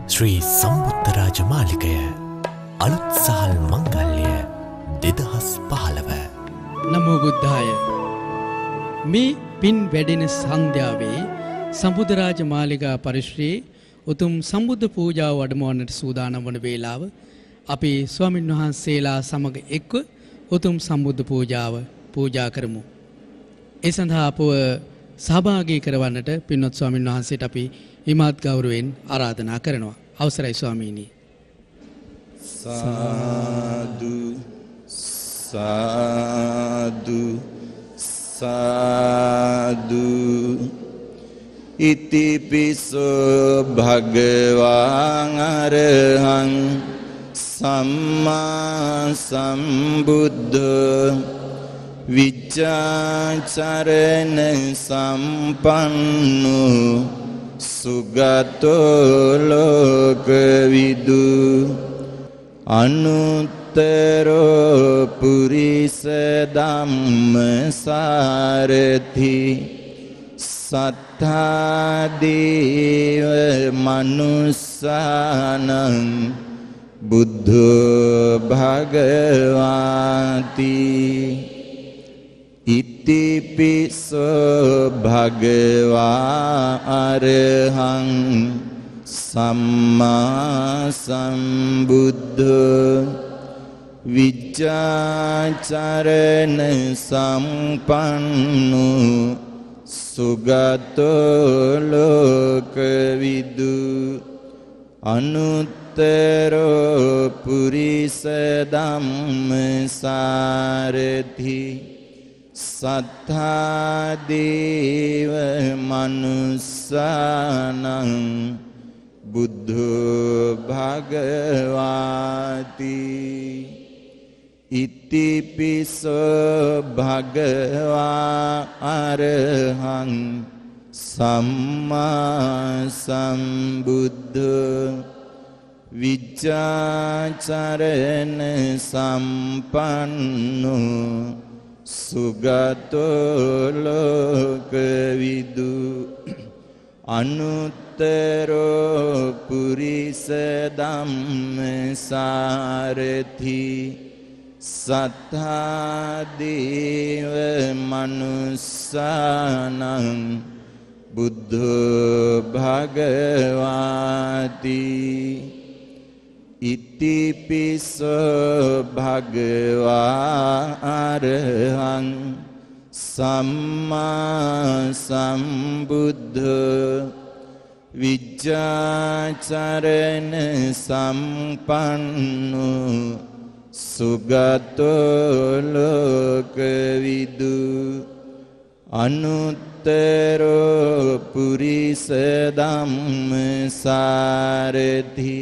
ශ්‍රී සම්බුද්ධ රාජ මාලිකය අලුත් සහල් මංගල්‍ය 2015 නමෝ බුද්ධාය. මේ පින් වැඩෙන සන්ධ්‍යාවේ සම්බුද්ධ රාජ මාලිගා පරිශ්‍රයේ උතුම් සම්බුද්ධ පූජාව වඩමවන්නට සූදානම් වන වේලාව අපි ස්වාමින් වහන්සේලා සමග එක්ව උතුම් සම්බුද්ධ පූජාව පූජා කරමු. ඒ සඳහා අපව සහභාගී කරවන්නට පින්වත් ස්වාමින් වහන්සේට අපි ඉමහත් ගෞරවයෙන් ආරාධනා කරනවා. අවසරයි ස්වාමීනි. සාදු සාදු සාදු ඉතිපිසෝ භගවාන් අරහං සම්මා සම්බුද්ධ විචාචරණ සම්පන්නු සුගතෝ ලෝකවිදු අනුත්තරෝ පුරිස ධම්මසාරථි සත්තා දේව මනුස්සානං බුද්ධෝ භගවාති ඉතිපිසෝ භගවා අරහං සම්මා සම්බුද්ධෝ විචාචරණ සම්පන්නු සුගතෝ ලෝකවිදු අනුත්තරෝ පුරිස ධම්මසාරථි සත්තා දේව මනුස්සානං බුද්ධෝ භගවාති ඉතිපිසෝ භගවා අරහං සම්මා සම්බුද්ධෝ විචාචරණ සම්පන්නු සුගතෝ ලෝකවිදු අනුත්තරෝ පුරිස ධම්මසාරථි සත්තා දේව මනුස්සානං බුද්ධෝ භගවාති ඉතිපිසෝ භගවා අරහං සම්මා සම්බුද්ධෝ විචාචරණ සම්පන්නු සුගතෝ ලෝකවිදු අනුත්තරෝ පුරිස ධම්මසාරථි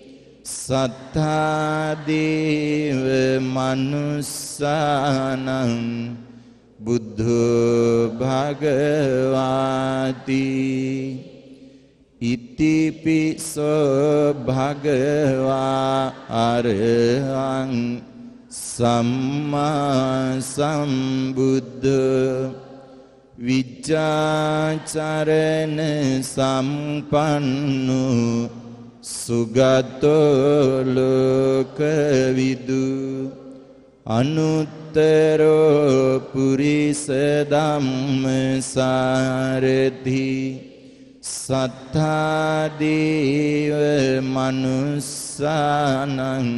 සත්තා දේව මනුස්සානං බුද්ධෝ භගවාති ඉතිපිසෝ භගවා අරහං සම්මා සම්බුද්ධෝ විචාචරණ සම්පන්නු සුගතෝ ලෝකවිදු අනුත්තරෝ පුරිස ධම්මසාරථි සත්තා දේව මනුස්සානං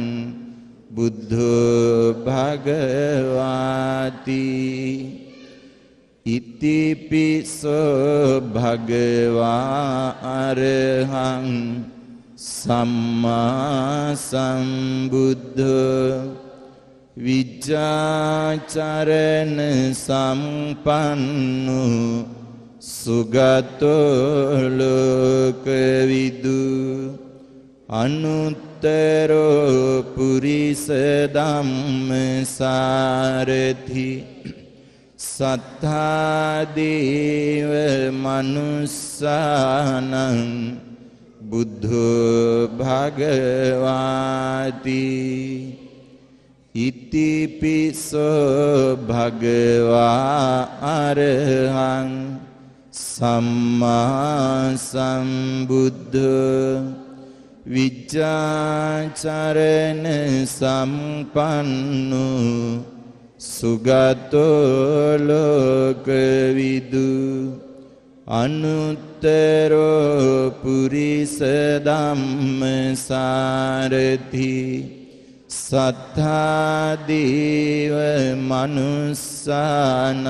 බුද්ධෝ භගවාති ඉතිපිසෝ භගවා අරහං සම්මා සම්බුද්ධෝ විචාචරණ සම්පන්නු සුගතෝ ලෝකවිදු අනුත්තරෝ පුරිස ධම්මසාරථි සත්තා දේව මනුස්සානං බුද්ධෝ භගවාති ඉතිපිසෝ භගවා අරහං සම්මා සම්බුද්ධ විජ්ජාචරණ සම්පන්නු සුගතෝ ලෝකවිදු අනුත්තරෝ පුරිස ධම්මසාරති සත්තා දේව මනුස්සානං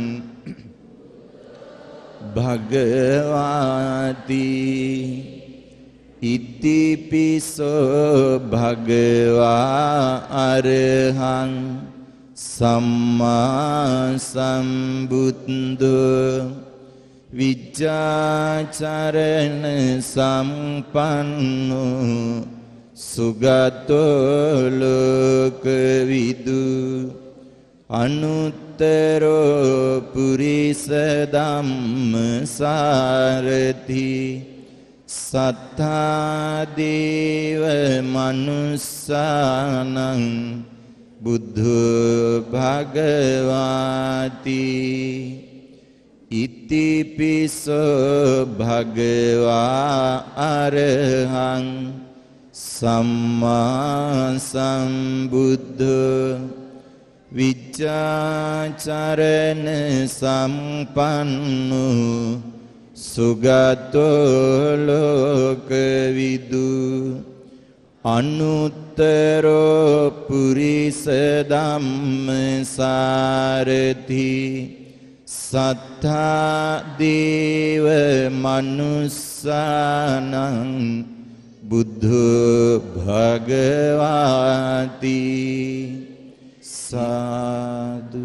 භගවාති ඉතිපිසෝ භගවා අරහං සම්මා සම්බුද්ධෝ විජ්ජාචරණ සම්පන්නෝ සුගතෝ ලෝකවිදු අනුත්තරෝ පුරිස ධම්මසාරති සත්තා දේව මනුස්සානං බුද්ධෝ භගවාති ඉතිපිසෝ භගවා අරහං සම්මා සම්බුද්ධෝ විජ්ජාචරණ සම්පන්නෝ සුගතෝ ලෝකවිදු අනුත්තරෝ පුරිස ධම්මසාරති සත්තා දේව මනුස්සානං බුද්ධෝ භගවාති සාදු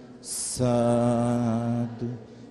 සාදු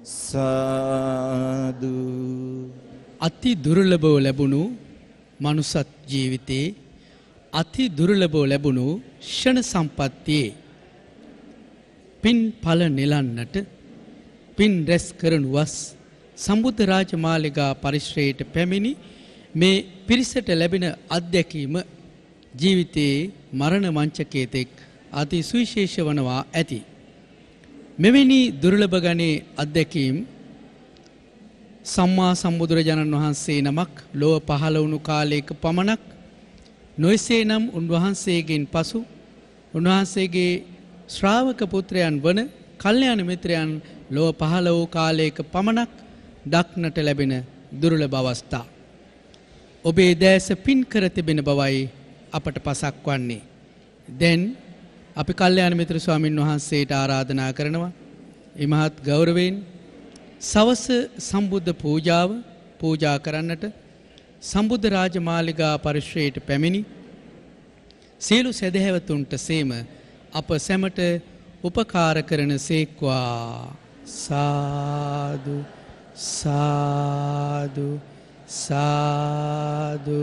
සාදු. අති දුර්ලභව ලැබුණු මනුසත් ජීවිතේ අති දුර්ලභව ලැබුණු ෂණ සම්පත්තියේ පින් ඵල නෙලන්නට පින් රැස් කරනු වස් සම්බුද්ධ රාජමාලිගා පරිශ්‍රයට පැමිණි මේ පිරිසට ලැබෙන අත්දැකීම ජීවිතයේ මරණ මංචකයේ තෙක් අති සුවිශේෂ වනවා ඇති. මෙවැනි දුර්ලභ ගණේ අත්දැකීම් සම්මා සම්බුදුරජාණන් වහන්සේ නමක් ලොව පහළ වුණු කාලයක පමණක් නොයසේ නම් උන්වහන්සේගෙන් පසු උන්වහන්සේගේ ශ්‍රාවක පුත්‍රයන් වන කල්යාණ මිත්‍රයන් ලොව පහළ වූ කාලයක පමණක් දක්නට ලැබෙන දුර්ලභ අවස්ථා. ඔබේ දැස පින් කර තිබෙන බවයි අපට පසක් වන්නේ. දැන් අපි කල්යාණ මිත්‍ර ස්වාමින් වහන්සේට ආරාධනා කරනවා ඉමහත් ගෞරවයෙන් සවස සම්බුද්ධ පූජාව පූජා කරන්නට සම්බුද්ධ රාජමාලිගා පරිශ්‍රයට පැමිණි සියලු සදහැවතුන්ට සේම අප සැමට උපකාර කරන සේක්වා. සාදු සාදු සාදු.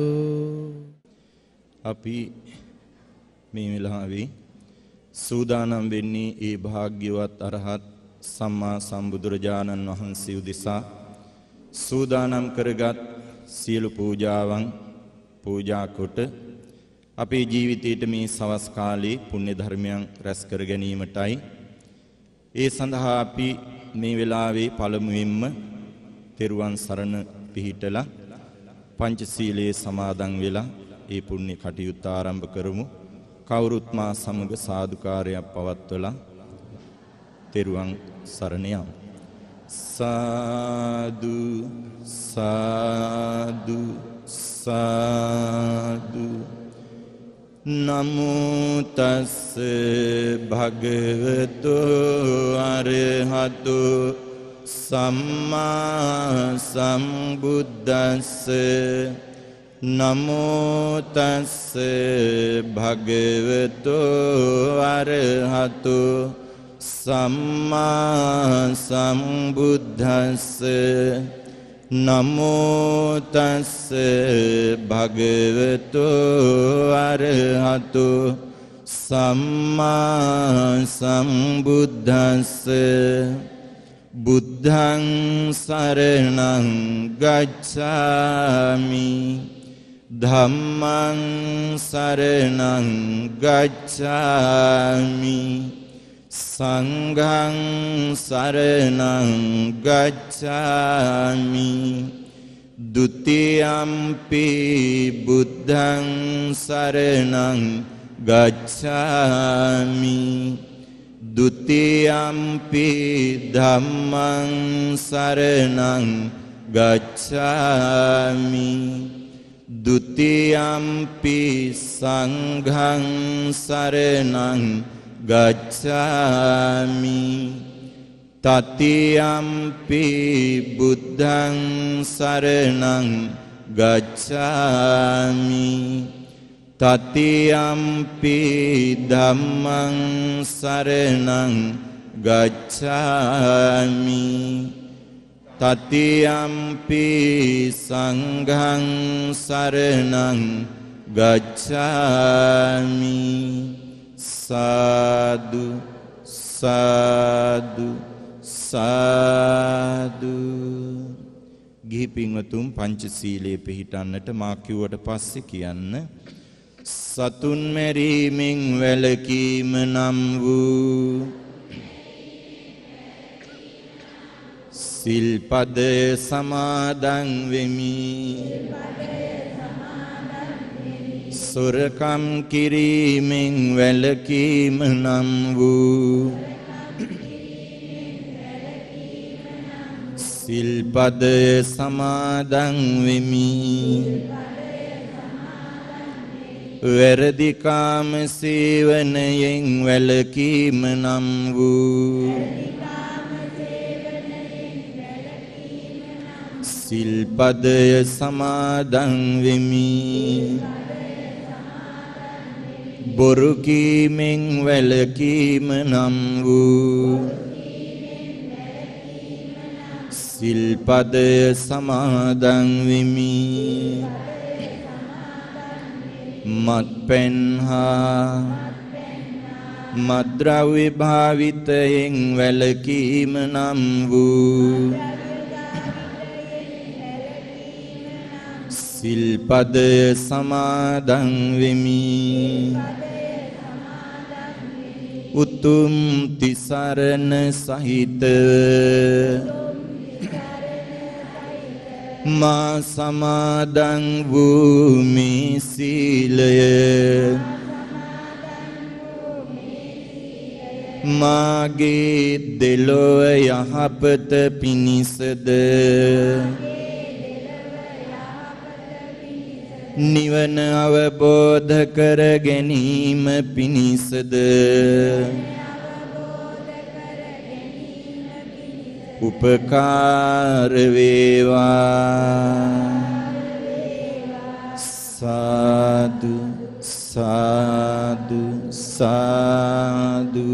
අපි මේ වෙලාවේ සූදානම් වෙන්නේ ඒ භාග්‍යවත් අරහත් සම්මා සම්බුදුරජාණන් වහන්සේ උදෙසා සූදානම් කරගත් සියලු පූජාවන් පූජා කොට අපේ ජීවිතයට මේ සවස් කාලේ පුණ්‍ය ධර්මයන් රැස් කර ගැනීමටයි. ඒ සඳහා අපි මේ වෙලාවේ පළමුවෙන්ම තෙරුවන් සරණ පිහිටලා පංචශීලයේ සමාදන් වෙලා ඒ පුණ්‍ය කටයුත්ත ආරම්භ කරමු. කවුරුත් මා සමග සාදුකාරයක් පවත්වලා තෙරුවන් සරණ යමු. සාදු සාදු සාදු. නමෝ තස්ස භගවතු අරහතු සම්මා සම්බුද්දස්ස. නමෝ තස්ස භගවතු අරහතු සම්මා සම්බුද්දස්ස. නමෝ තස්ස භගවතු අරහතු සම්මා සම්බුද්දස්ස. බුද්ධං සරණං ගච්ඡාමි ධම්මං සරණං ගච්ඡාමි සංඝං සරණං ගච්ඡාමි Dutiyampi buddhang saranang gacchami Dutiyampi dhammang saranang gacchami Dutiyampi sanghang saranang gacchami Tatiyampi buddhang saranang gacchami Tatiyampi dhammang saranang gacchami Tatiyampi sanghang saranang gacchami Sadhu sadhu sadhu ගිහි පින්වතුන් පංචශීලයේ පිහිටන්නට මා කිව්වට පස්සේ කියන්න සතුන් මැරීමෙන් වැළකීම නම් වූ සිල්පද සමාදන් වෙමි සොරකම් කිරීමෙන් වැළකීම නම් වූ සිල්පද සමාදන් වෙමි වැරදි කාම සේවනයෙන් වැළකීම නම් වූ සිල්පද සමාදන් වෙමි බොරු කීමෙන් වැළකීම නම් වූ සිල්පද සමාදන් වෙමි මත්පැන් හා මත්ද්‍රව්‍ය භාවිතයෙන් වැළකීම නම් වූ සිල්පද සමාදන් වෙමි උතුම් තිසරණ සහිත මා සමාදන් වූ මේ සීලය මාගේ දෙලොව යහපත පිණිසද නිවන අවබෝධ කර ගැනීම පිණිසද උපකාර වේවා සාදු සාදු සාදු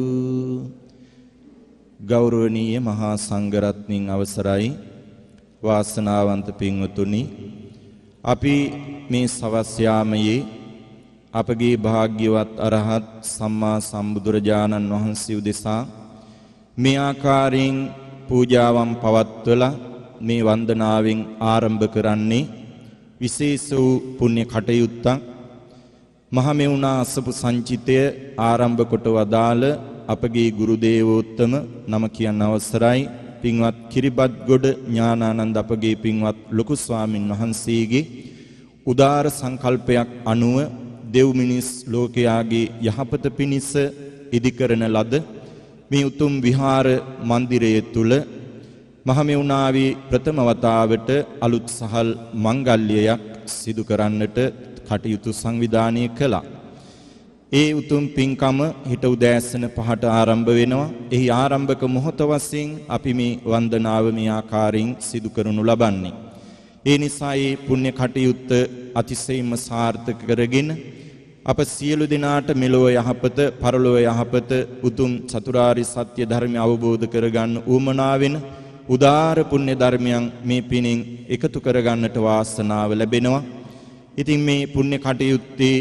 ගෞරවනීය මහා සංඝරත්නයන් අවසරයි වාසනාවන්ත පින්වතුනි අපි මේ සවස් යාමයේ අපගේ භාග්‍යවත් අරහත් සම්මා සම්බුදුරජාණන් වහන්සේ උදෙසා මේ ආකාරයෙන් පූජාවන් පවත්වලා මේ වන්දනාවෙන් ආරම්භ කරන්නේ විශේෂ වූ පුණ්‍ය කටයුත්තක් මහමෙවුනා අසපු සංචිතය ආරම්භ කොට වදාළ අපගේ ගුරු දේවෝත්තම නම කියන්න අවසරයි පින්වත් කිරිබත්ගොඩ ඥානානන්ද අපගේ පින්වත් ලොකු ස්වාමින් වහන්සේගේ උදාර සංකල්පයක් අනුව දෙව් මිනිස් ලෝකයාගේ යහපත පිණිස ඉදිකරන ලද මේ උතුම් විහාර මන්දිරය තුල මහමෙවුනාවේ ප්‍රථම වතාවට අලුත් සහල් මංගල්‍යයක් සිදු කරන්නට කටයුතු සංවිධානය කළා. ඒ උතුම් පින්කම හිට උදෑසන 5ට ආරම්භ වෙනවා. එහි ආරම්භක මොහොත වශයෙන් අපි මේ වන්දනාව මේ ආකාරයෙන් සිදු කරනු ලබන්නේ. ඒ නිසා මේ පුණ්‍ය කටයුත්ත අතිශයින්ම සාර්ථක කරගෙන අප සියලු දෙනාට මෙලොව යහපත පරලොව යහපත උතුම් චතුරාර්ය සත්‍ය ධර්මය අවබෝධ කරගන්න උවමනාවෙන උදාර පුණ්‍ය ධර්මයන් මේ පිණින් එකතු කරගන්නට වාසනාව ලැබෙනවා. ඉතින් මේ පුණ්‍ය කටයුත්තේ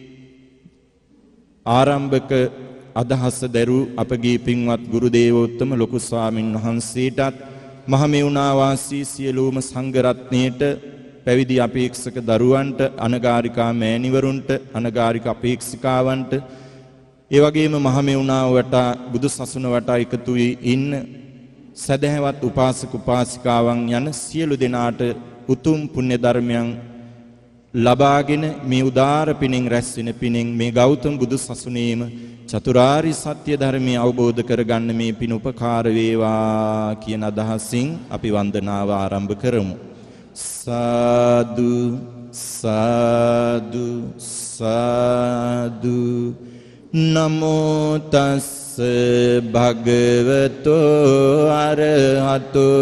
ආරම්භක අදහස දරූ අපගේ පින්වත් ගුරු දේවෝත්තම ලොකු ස්වාමින් වහන්සේටත් මහමෙවුනා වාසී සියලුම සංඝ රත්නයට පැවිදි අපේක්ෂක දරුවන්ට අනගාരികා මෑණිවරුන්ට අනගාരിക අපේක්ෂිකාවන්ට ඒ වගේම මහමෙවුනා වටා බුදු සසුන වටා එකතු වී ඉන්න සදහැවත් උපාසක උපාසිකාවන් යන සියලු දෙනාට උතුම් පුණ්‍ය ධර්මයන් ලබාගෙන මේ උදාර පිණින් රැස් වෙන පිණින් මේ ගෞතම බුදු සසුනේම චතුරාර්ය සත්‍ය ධර්මය අවබෝධ කරගන්න මේ පිණ උපකාර වේවා කියන අදහසින් අපි වන්දනාව ආරම්භ කරමු. සාදු සාදු සාදු නමෝ තස්ස භගවතෝ අරහතෝ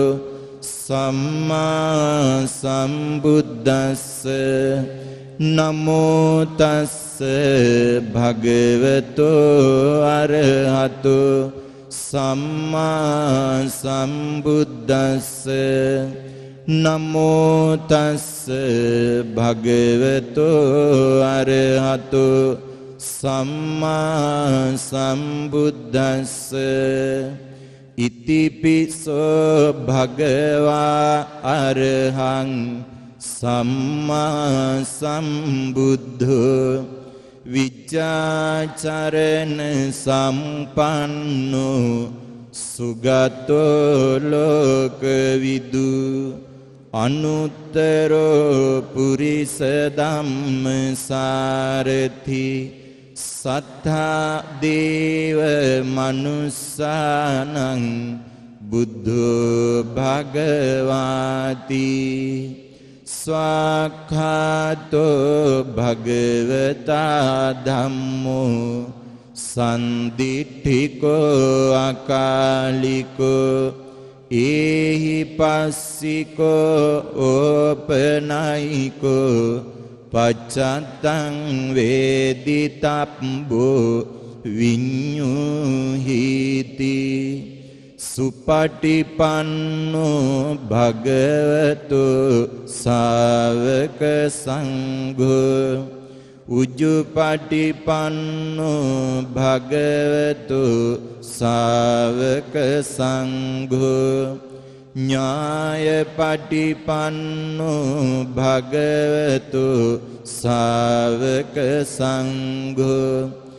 සම්මා සම්බුද්දස්ස නමෝ තස්ස භගවතෝ අරහතෝ සම්මා සම්බුද්දස්ස නමෝ තස්ස භගවතෝ අරහතෝ සම්මා සම්බුද්දස්ස ඉතිපිසෝ භගවා අරහං සම්මා සම්බුද්ධෝ විචාචරණ සම්පන්නෝ සුගතෝ ලෝකවිදු අනුත්තරෝ පුරිස ධම්මසාරති සත්තා දේව මනුස්සානං බුද්ධෝ භගවාති ස්වාඛාතෝ භගවතා ධම්මෝ සන්දිට්ඨිකෝ අකාලිකෝ ඒහි පස්සිකෝ ඕපනයිකෝ පච්චත්තං වේදිතබ්බෝ විඤ්ඤුහිති සුපටිපන්නෝ භගවතු ශාවක සංඝෝ උජ්ජුපටිපන්නෝ භගවතු ශාවක සංඝෝ ඥායපටිපන්නෝ භගවතු ශාවක සංඝෝ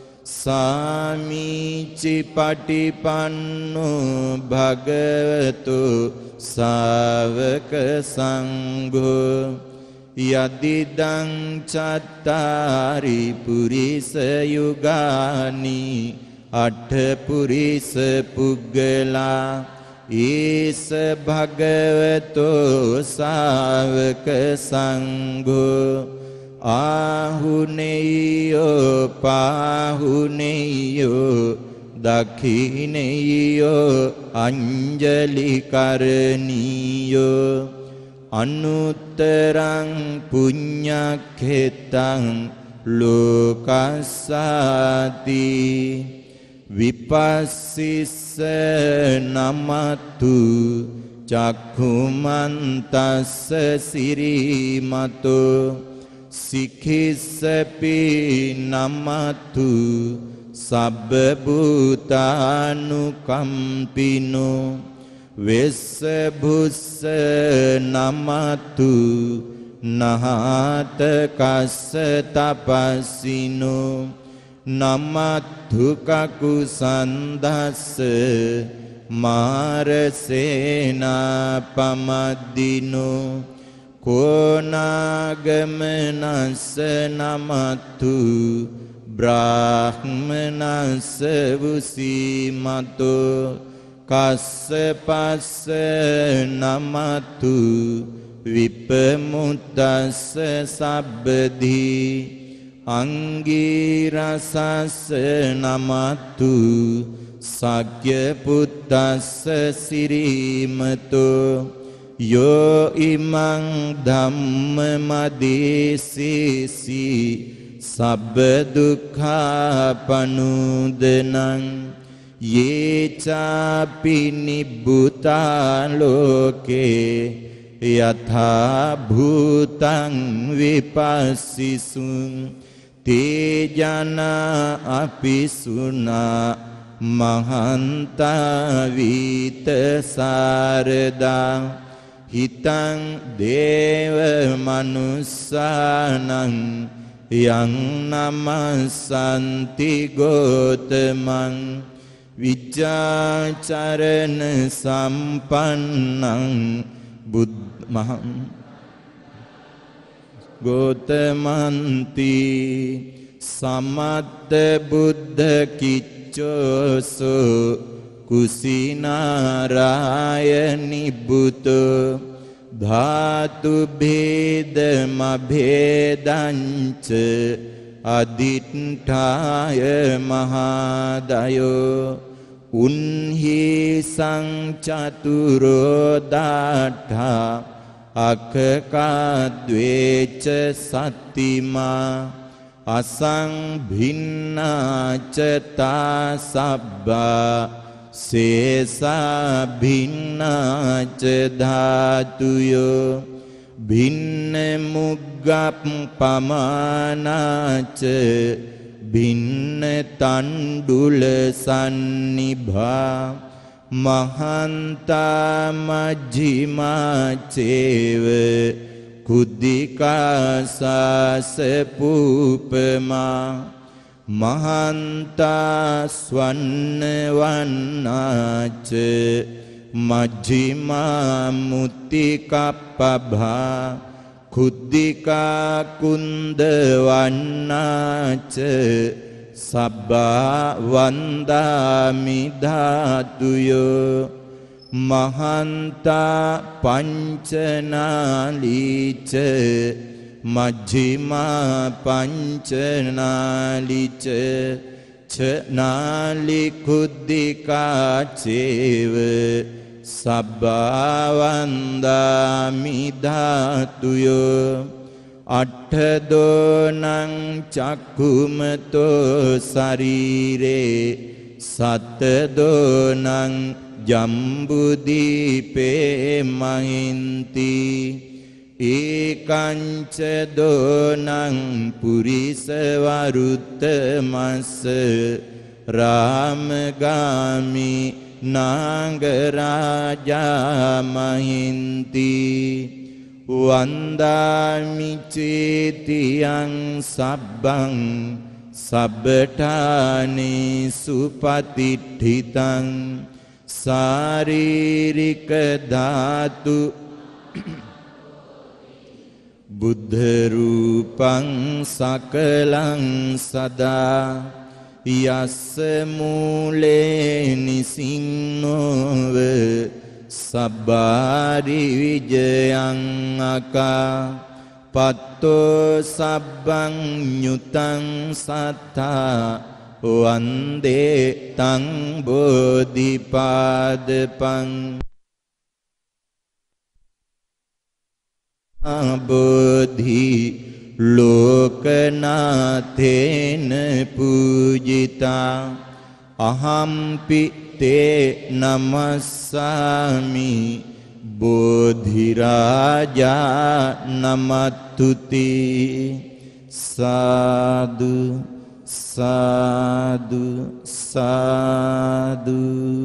සාමීචි පටිපන්නෝ භගවතු ශාවක සංඝෝ යදිදං චත්තාරි පුරිස යුගානි අට්ඨ පුරිස පුග්ගලා ඊස භගවතෝ ශාවක සංඝෝ ආහුනේයෝ පාහුනේයෝ දක්ඛිනේයෝ අංජලි කරණීයෝ අනුත්තරං පුඤ්ඤක්ඛෙතං ලෝකස්සාති විපස්සිස්ස නමතු චක්ඛුමන්තස්ස සිරිමතෝ සික්ඛිස්සපි නමතු සබ්බ භූතානුකම්පිනෝ වෙස්ස බුස්ස නමතු නහත කස්ස තපස්සිනෝ නමත්තු කකුසන්දස්ස මාරසේනා පමද්දිනෝ කෝනාගමනස්ස නමත්තු බ්‍රාහ්මනස්ස වුසීමතෝ කස්ස පස්ස නමත්තු විපමුත්තස්ස සබ්බදී අංගීරසස්ස නමත්තු සග්ය පුත්තස්ස සිරීමතෝ යෝ ඉමං ධම්මමදීසීසි සබ්බ දුක්ඛාපනුදනං යේචාපි නිබ්බුතා ලෝකේ යථා භූතං විපස්සිසුං තේජනා අපිසුනා මහන්තා වීත සාරදා හිතං දේව මනුස්සානං යං නමස්සන්ති ගෝතමං විචාචරණ සම්පන්නං ගෝතමන්ති සමත්ත බුද්ධ කිච්චෝසෝ කුසිනාරාය නිබ්බුතෝ ධාතු භේදම භේදංච අදිට්ඨාය මහදයෝ උන්හි සංචතුරෝ දාඨා අකකද්වේච සත්තිමා අසංභින්නාච තා සබ්බා සේසා භින්නාච ධාතුයෝ භින්න මුග්ගප් පමානාච භින්න තණ්ඩුල සන්නිභා මහන්තා මජ්ජිමා චේව කුද්ධිකාසාස පූපමා මහන්තා ස්වන්න වන්නාච මජ්ජිමා මුත්තිකප්පභා කුද්ධිකා කුන්ද වන්නාච සබ්බා වන්දාමි ධාතුයෝ මහන්තා පංචනාලීච මජ්ජිමා පංචනාලිච චනාලි කුද්ධිකා චේව සබ්බා වන්දාමි ධාතුයෝ අට්ඨදෝනං චක්කුමතෝ ශරීරේ සත්තදෝනං ජම්බුදීපේ මහින්ති ඒකංච දෝනං පුරිස වරුත්තමස්ස රාමගාමි නාගරාජා මහින්ති වන්දාමි චේතියං සබ්බං සබ්බඨානේ සුපතිට්ඨිතං ශාරීරික ධාතු බුද්ධ රූපං සකලං සදා යස්ස මූලේ නිසින්නෝව සබ්බාරි විජයං අකා පත්තෝ සබ්බං ඤුතං සත්තා වන්දේ තං බෝධිපාදපං බෝධි ලෝකනාථේන පූජිතා අහම්පි තේ නමස්සාමි බෝධිරාජා නමත්තුති සාදු සාදු සාදු.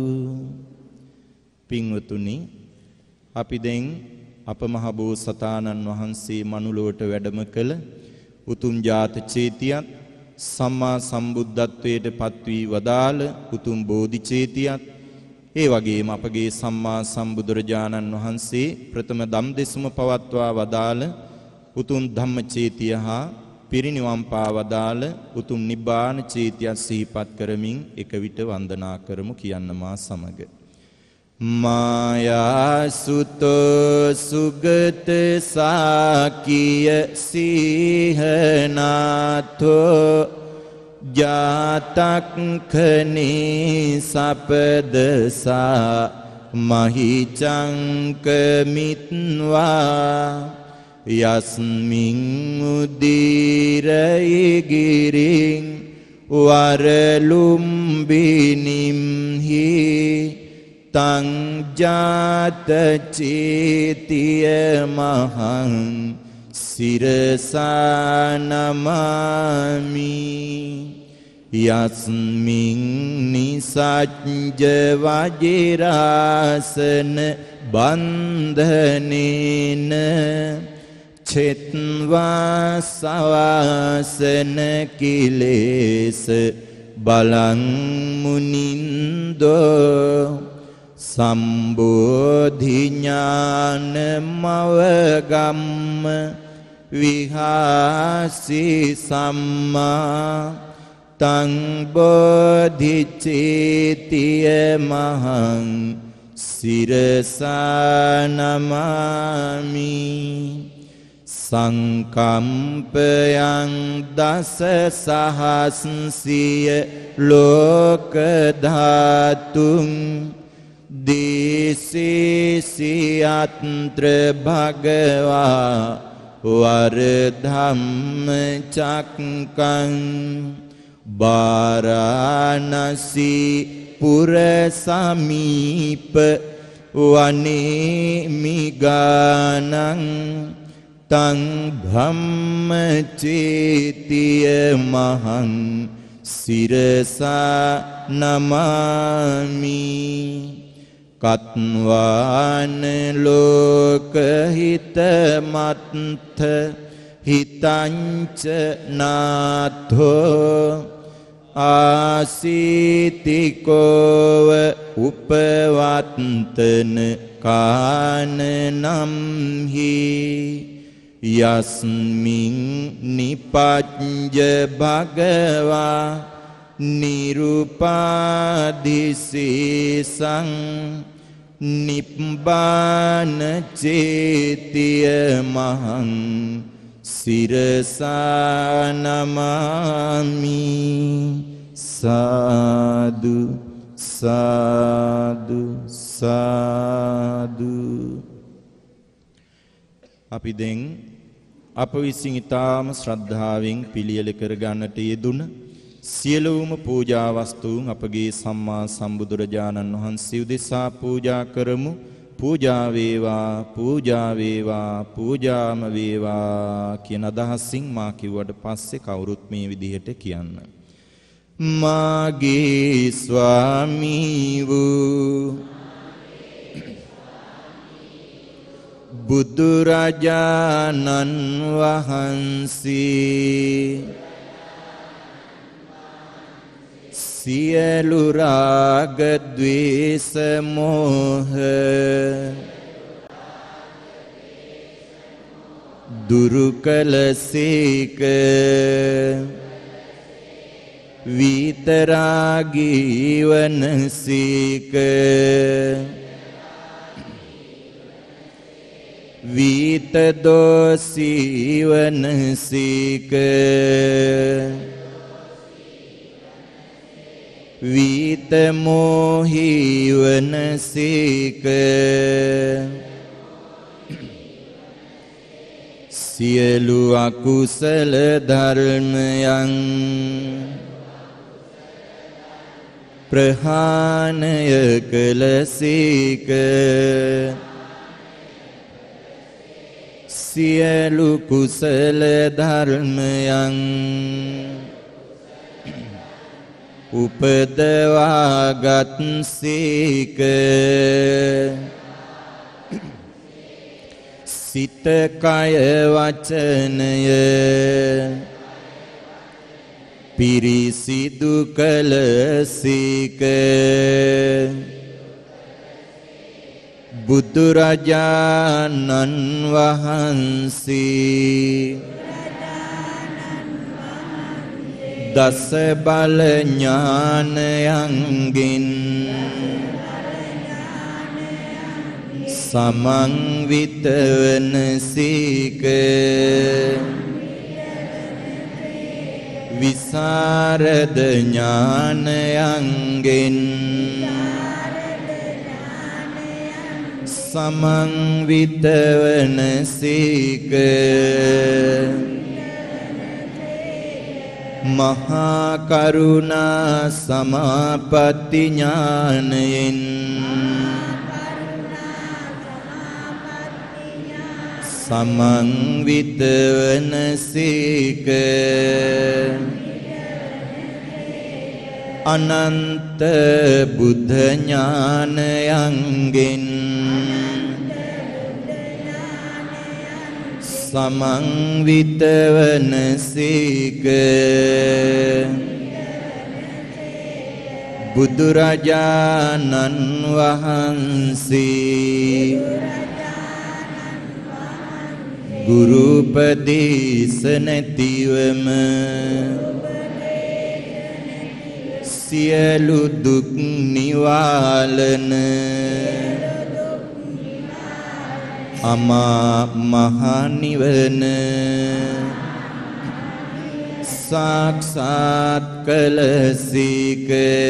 පින්වතුනි, අපි දැන් අප මහ බෝසතාණන් වහන්සේ මනුලොවට වැඩම කළ උතුම් ජාත චේතියත් සම්මා සම්බුද්ධත්වයට පත්වී වදාළ උතුම් බෝධි චේතියත් ඒ වගේම අපගේ සම්මා සම්බුදුරජාණන් වහන්සේ ප්‍රථම දම් දෙසුම පවත්වා වදාළ උතුම් ධම්ම චේතිය හා පිරිනිවන් පා වදාළ උතුම් නිබ්බාන චේතිය සිහිපත් කරමින් එක විට වන්දනා කරමු කියන්න මා සමග. මායා සුතෝ සුගත සාකිය සීහනාතෝ ජාතක්ඛනේ සපදසා මහිචංක මිත්වා යස්මින් උදීරයි ගිරින් වරලුම්බිනිම්හි තං ජාත චේතිය මහං සිරසා නමාමි යස්මින් නිසජ්ජ වජිරාසන බන්ධනේන චෙත්වා සවාසන කිලේස බලං මුනින්දෝ සම්බෝධි ඥාන මවගම්ම විහාසි සම්මා තං බෝධිචේතිය මහං සිරසා නමාමි සංකම්පයං දස සහස්සිය ලෝක ධාතුං දේසේසියත්‍ර භගවා වරධම්ම චක්කං වාරාණසී පුර සමීප වනේ මිගානං තං බ්‍රහ්මචේතිය මහං සිරසා නමාමි කත්වාන ලෝකහිත මත්ථ හිතංච නාථෝ ආසීතිකෝව උපවත්තන කානනම් හි යස්මින් නිපඤ්ජ භගවා නිරුපාදිසේසං නිබ්බාන චේතිය මහං සිරසා නමාමි සාදු සාදු සාදු. අපි දැන් අප විසින් ඊටාම ශ්‍රද්ධාවෙන් පිළියෙල කර ගන්නට යෙදුන සියලුම පූජා වස්තුන් අපගේ සම්මා සම්බුදුරජාණන් වහන්සේ උදෙසා පූජා කරමු. පූජා වේවා පූජා වේවා පූජාම වේවා කියන අදහසින් මා කිව්වට පස්සේ කවුරුත් මේ විදිහට කියන්න. මාගේ ස්වාමී වූ බුදුරජාණන් වහන්සේ සියලු රාග ද්වේෂ මෝහ දුරු කළසේක විතරාගී වනසේක විත දෝසී වනසේක විත මෝහී වනසේක සියලු අකුසල ධර්මයන් ප්‍රහාණය කළසේක සියලු කුසල ධර්මයන් උපදවාගත් සේක සිත කය වචනය පිරිසිදු කළ සේක බුදුරජාණන් වහන්සේ දස බල ඥානයන්ගෙන් සමන්විත වනසේක විසරද ඥානයන්ගෙන් සමන්විත වනසේක මහා කරුණා සමාපatti ඥානයෙන් සමන්විත වනසේක අනන්ත බුද්ධ ඥානයන්ගෙන් සමන්විත වනසේක බුදුරජාණන් වහන්සේ ගුරු උපදේශ නැතිවම සියලු දුක් නිවාලන අමා මහ නිවන සාක්ෂාත් කළ සීක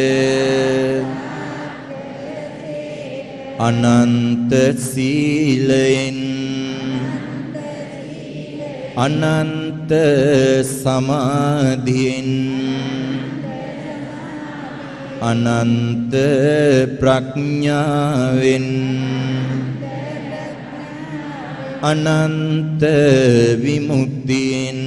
අනන්ත සීලයෙන් අනන්ත සමාධියෙන් අනන්ත ප්‍රඥාවෙන් අනන්ත විමුක්තියෙන්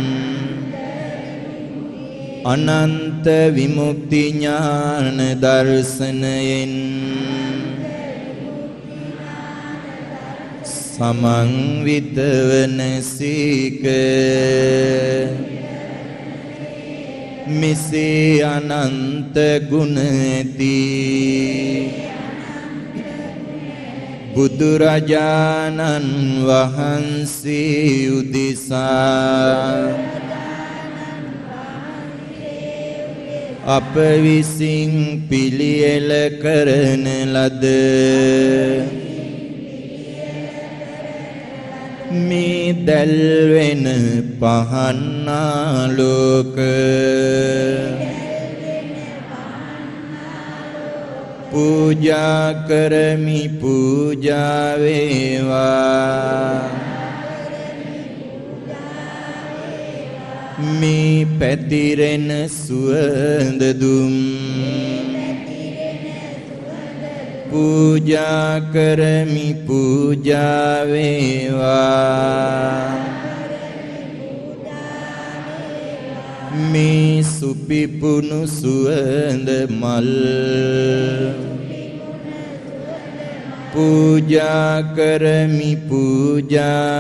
අනන්ත විමුක්ති ඥාන දර්ශනයෙන් සමන්විත වන සීක මිසේ අනන්ත ගුණ ඇති බුදුරජාණන් වහන්සේ උදෙසා අප විසින් පිළියෙල කරන ලද මේ දැල්වෙන පහන් ආලෝක පූජා කරමි පූජා වේවා මේ පැතිරෙන සුවඳ දුම් පූජා කරමි පූජා වේවා මේ සුපිපුණු සුවඳ මල් පූජා කරමි පූජා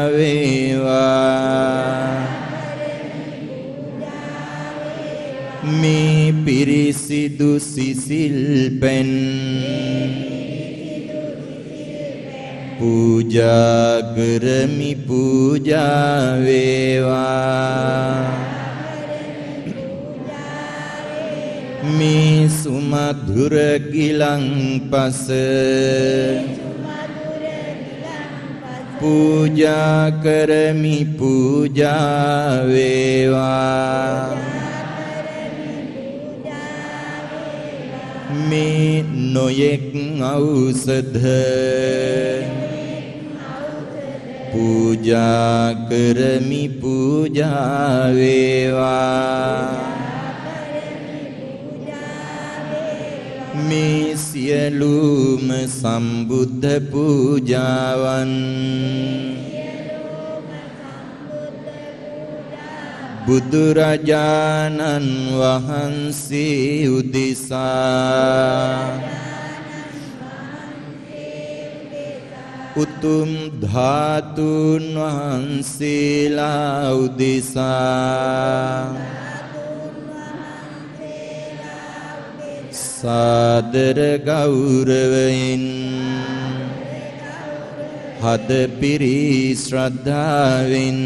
වේවා මේ පිරිසිදු සිසිල් පැන් පූජා කරමි පූජා වේවා මේ සුමధుර ගිලන්පස පූජා කරමි පූජා වේවා මේ නොයෙක් ඖෂධ පූජා කරමි පූජා වේවා මේ සියලුම සම්බුද්ධ පූජාවන් බුදුරජාණන් වහන්සේ උදෙසා උතුම් ධාතුන් වහන්සේලා උදෙසා සාදර ගෞරවයෙන් හද පිරි ශ්‍රද්ධාවෙන්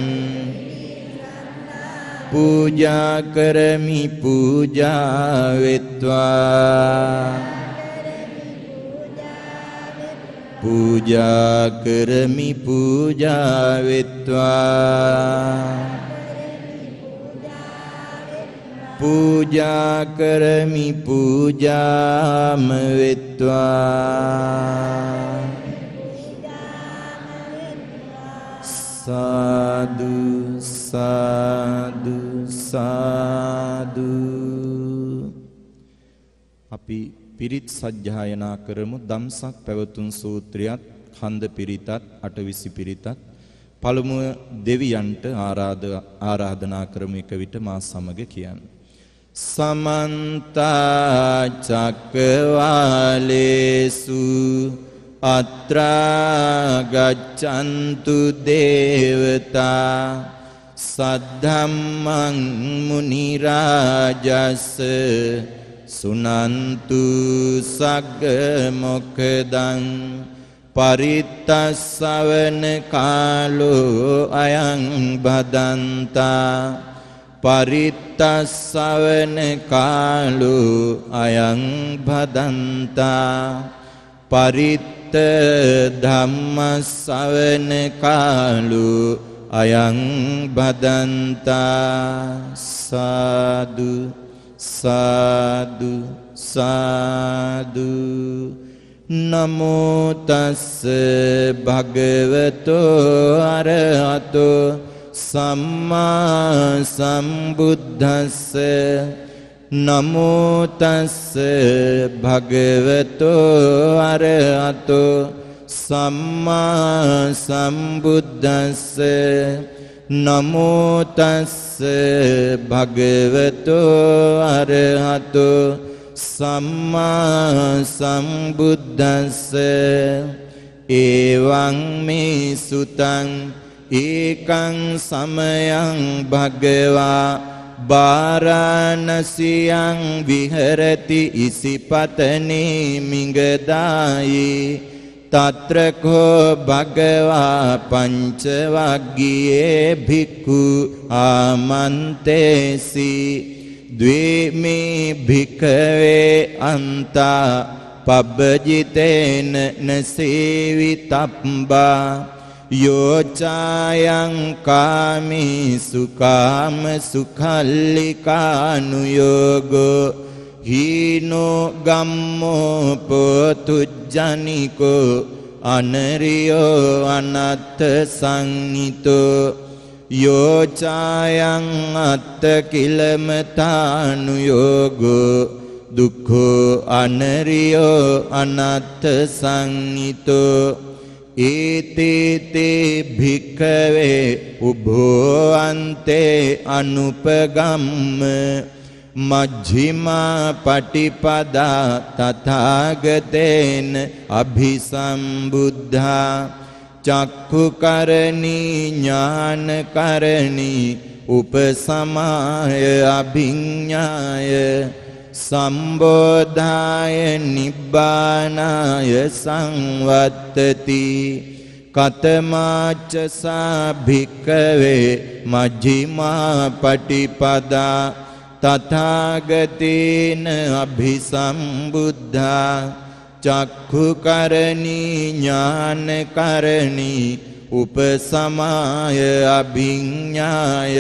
පූජා කරමි පූජා වෙත්වා පූජා කරමි පූජා වෙත්වා පූජා කරමි පූජාම වෙත්වා සාදු සාදු සාදු අපි පිරිත් සජ්ජායනා කරමු ධම්සක් පැවතුම් සූත්‍රයත් ඛණ්ඩ පිරිතත් අටවිසි පිරිතත් පළමුව දෙවියන්ට ආරාධනා කරමු එක විට මා සමග කියන්න සමන්ත චක්කවාලේසු අත්‍රා ගච්ඡන්තු දේවතා සද්ධම්මං මුනි රාජස් සුනන්තු සග්ග මොක්ඛදං පරිත්තස්සවන කාලෝ අයං බදන්තා පරිත්තස්සවන කාලෝ අයං බදන්තා පරිත්ත ධම්මස්සවන කාලෝ අයං බදන්තා සාදු සාදු සාදු නමෝ තස්ස භගවතෝ අරහතෝ සම්මා සම්බුද්දස්ස නමෝ තස්ස භගවතෝ අරහතෝ සම්මා සම්බුද්දස්ස නමෝ තස්ස භගවතෝ අරහතෝ සම්මා සම්බුද්දස්ස එවං මේ සුතං ඒකං සමයං භගවා වාරාණසියං විහෙරති ඉසිපතනේ මිගදායි තත්‍රකෝ භගවා පංච වග්ගියේ භික්ඛු ආමන්තේසි ද්වේමේ භික්ඛවේ අන්තා පබ්බජිතේන නසේවිතබ්බා යෝචායං කාමී සුකාම සුඛල්ලිකානුයෝගෝ හීනෝ ගම්මෝ පොතුජ්ජනිකෝ අනරියෝ අනත්ත සංනිතෝ යෝචායං අත්ත කිලමතානුයෝගෝ දුක්ඛෝ අනරියෝ අනත්ත සංනිතෝ ඒතේතේ භික්ඛවේ උභෝ අන්තේ අනුපගම්ම මජ්ක්‍ධිමා පටිපදා තථාගතේන අභිසම්බුද්ධා චක්ඛුකරණී ඥානකරණී උපසමාය අභිඤ්ඤාය සම්බෝධාය නිබ්බානාය සංවත්තති කතමාච්ච සා භික්ඛවේ මජ්ක්‍ධිමා පටිපදා තථාගතේන අභිසම්බුද්ධා චක්ඛුකරණී ඥානකරණී උපසමාය අභිඤ්ඤාය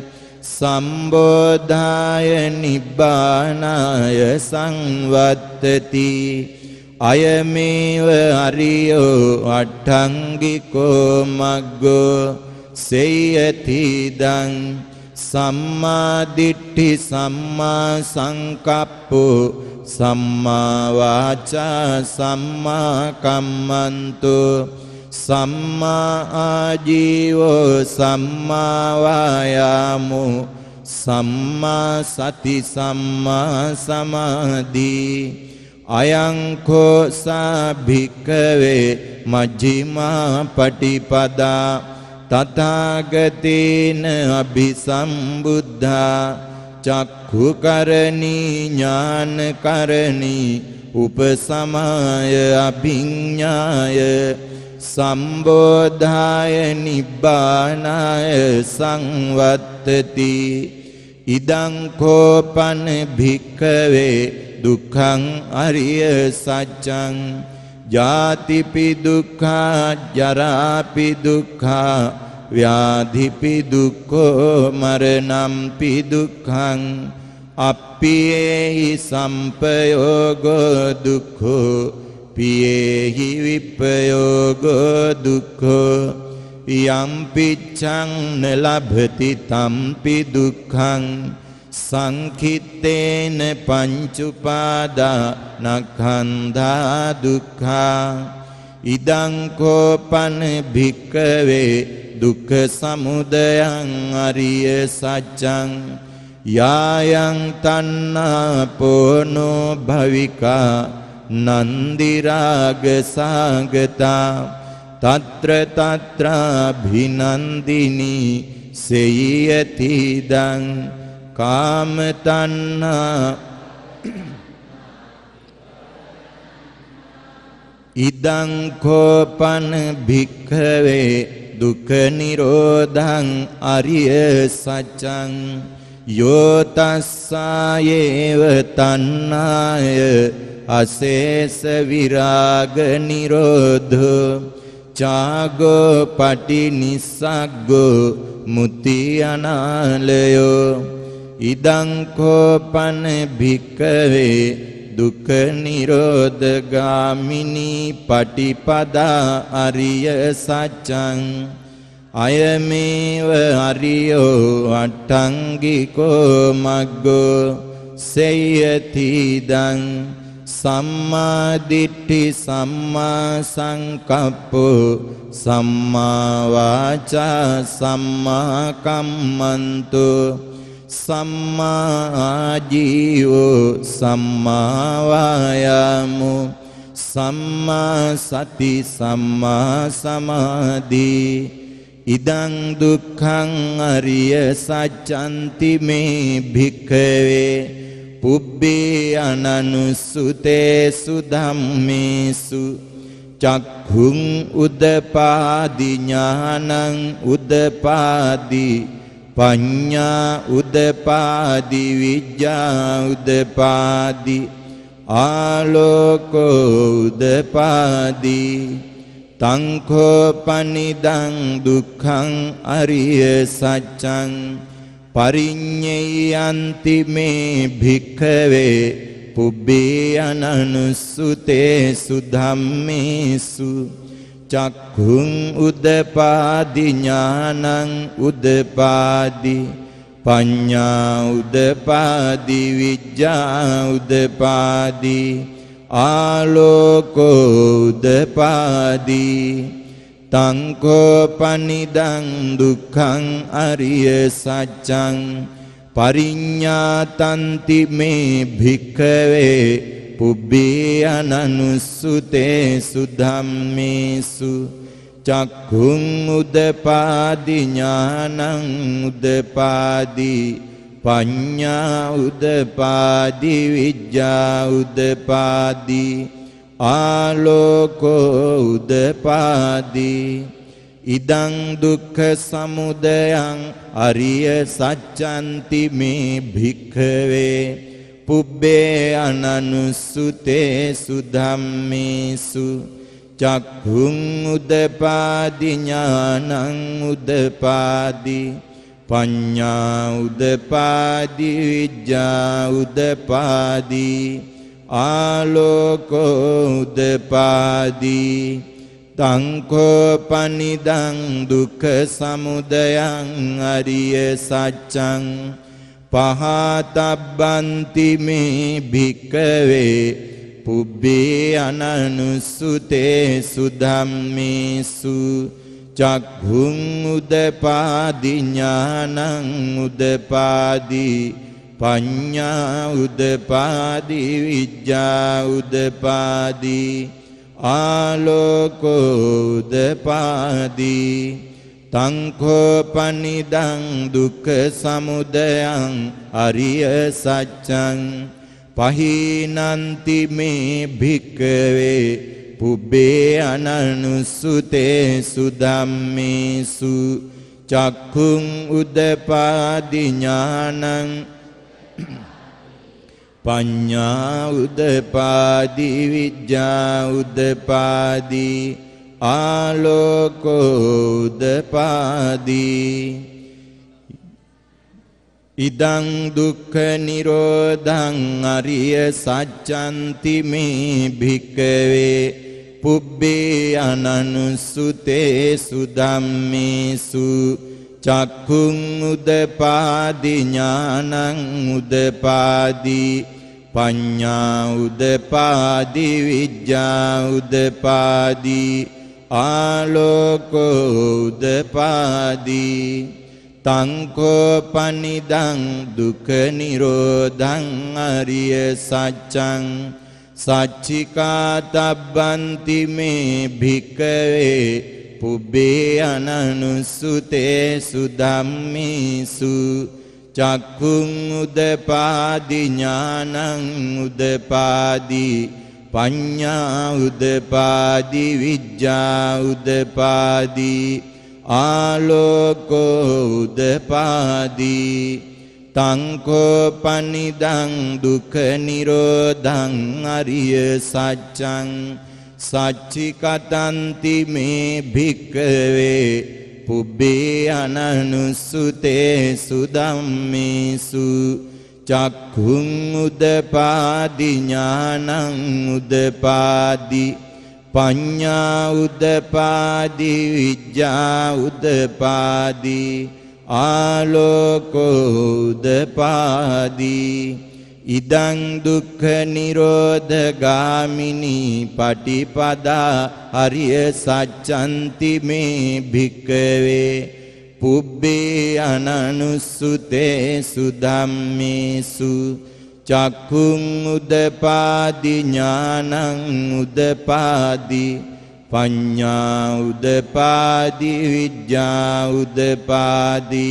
සම්බෝධාය නිබ්බානාය සංවත්තති අයමේව අරියෝ අට්ඨංගිකෝ මග්ගෝ සේයතිදං සම්මා දිට්ඨි සම්මා සංකප්පෝ සම්මා වාචා සම්මා කම්මන්තෝ සම්මා ආජීවෝ සම්මා වායාමෝ සම්මා සති සම්මා සමාධි අයං කෝ සා භික්ඛවේ මජ්ක්‍ධිමා පටිපදා තථාගතේන අභිසම්බුද්ධා චක්ඛුකරණී ඥානකරණී උපසමාය අභිඤ්ඤාය සම්බෝධාය නිබ්බානාය සංවත්තති ඉදං කෝපන භික්ඛවේ දුක්ඛං අරිය සත්‍යං ජාතිපි දුක්ඛා ජරාපි දුක්ඛා ව්‍යාධිපි දුක්ඛෝ මරණම්පි දුක්ඛං අප්පියේහි සම්පයෝගෝ දුක්ඛෝ පියේහි විප්පයෝගෝ දුක්ඛෝ යම් පිච්ඡං නලභති තම්පි දුක්ඛං සංඛිත්තේන පංචුපාදා නඛන්ධා දුක්ඛා ඉදං කෝපන භික්ඛවේ දුක්ඛ සමුදයං අරිය සත්‍යං යායන් තණ්හා පෝනෝ භවිකා නන්දි රාග සාගතා తత్ర తత్రాభినందిని సేయతిదం కామతన్నా ඉදං කෝපන භික්ඛවේ දුක්ඛ නිරෝධං අරිය සත්‍යං යෝ තස්සායේව තණ්හාය අශේෂ විරාග නිරෝධෝ චාගෝ පටිනිස්සග්ගෝ මුති අනාලයෝ ඉදං කෝපන භික්ඛවේ දුක්ඛ නිරෝධ ගාමිනී පටිපදා අරිය සත්‍යං අයමේව අරියෝ අට්ඨංගිකෝ මග්ගෝ සේයති දං සම්මා දිට්ඨි සම්මා සංකප්පෝ සම්මා වාචා සම්මා කම්මන්තෝ සම්මා ආජීවෝ සම්මා වායාමෝ සම්මා සති සම්මා සමාධි ඉදං දුක්ඛං අරිය සත්‍යන්ති මේ භික්ඛවේ පුබ්බේ අනනුසුතේසු ධම්මේසු චක්ඛුං උදපාදි ඥානං උදපාදි පඤ්ඤා උදපාදි විඤ්ඤා උදපාදි ආලෝකෝ උදපාදි තංඛෝ පනිදං දුක්ඛං අරිය සත්‍යං පරිඤ්ඤයන්ති මේ භික්ඛවේ පුබ්බේ අනනුසුතේසු ධම්මේසු චක්ඛුං උදපාදි ඥානං උදපාදි පඤ්ඤා උදපාදි විඤ්ඤා උදපාදි ආලෝකෝ උදපාදි තංඛෝ පනිදං දුක්ඛං අරිය සත්‍යං පරිඤ්ඤාතන්ති මේ භික්ඛවේ පුබ්බේ අනනුසුතේසු ධම්මේසු චක්ඛුං උදපාදි ඥානං උදපාදි පඤ්ඤා උදපාදි විඤ්ඤා උදපාදි ආලෝකෝ උදපාදි ඉදං දුක්ඛ සමුදයං අරිය සත්‍යන්ති මේ භික්ඛවේ පුබ්බේ අනනුසුතේසු ධම්මේසු චක්ඛුං උදපාදි ඥානං උදපාදි පඤ්ඤා උදපාදි විඤ්ඤා උදපාදි ආලෝකෝ උදපාදි තංඛෝ පනිදං දුක්ඛ සමුදයං අරිය සත්‍යං පහතබ්බන්ති මේ භික්ඛවේ පුබ්බේ අනනුසුතේසු ධම්මේසු චක්ඛුං උදපාදි ඥානං උදපාදි පඤ්ඤා උදපාදි විඤ්ඤා උදපාදි ආලෝකෝ උදපාදි තංඛෝ පනිදං දුක්ඛ සමුදයං අරිය සත්‍යං පහීනන්ති මේ භික්ඛවේ පුබ්බේ අනනුසුතේසු ධම්මේසු චක්ඛුං උදපාදි ඥානං පඤ්ඤා උදපාදි විඤ්ඤා උදපාදි ආලෝකෝ උදපාදි ඉදං දුක්ඛ නිරෝධං අරිය සත්‍යන්ති මේ භික්ඛවේ පුබ්බේ අනනුසුතේසු ධම්මේසු චක්ඛුං උදපාදි ඥානං උදපාදි පඤ්ඤා උදපාදි විඤ්ඤා උදපාදි ආලෝකෝ උදපාදි තංඛෝ පනිදං දුක්ඛ නිරෝධං අරිය සත්‍යං සච්චිකාතබ්බන්ති මේ භික්ඛවේ පුබ්බේ අනනුසුතේසු ධම්මේසු චක්ඛුං උදපාදි ඥානං උදපාදි පඤ්ඤා උදපාදි විඥා උදපාදි ආලෝකෝ උදපාදි තංකෝ පනිදං දුක්ඛ නිරෝධං අරිය සත්‍යං සච්චි කතන්ති මේ භික්ඛවේ පුබ්බේ අනනුසුතේසු ධම්මේසු චක්ඛුං උදපාදි ඥානං උදපාදි පඤ්ඤා උදපාදි විඥා උදපාදි ආලෝකෝ උදපාදි ඉදං දුක්ඛ නිරෝධ ගාමිනී පටිපදා හරිය සච්ඡන්ති මේ භික්ඛවේ පුබ්බේ අනනුසුතේසු ධම්මේසු චක්ඛුං උදපාදි ඥානං උදපාදි පඤ්ඤා උදපාදි විඥා උදපාදි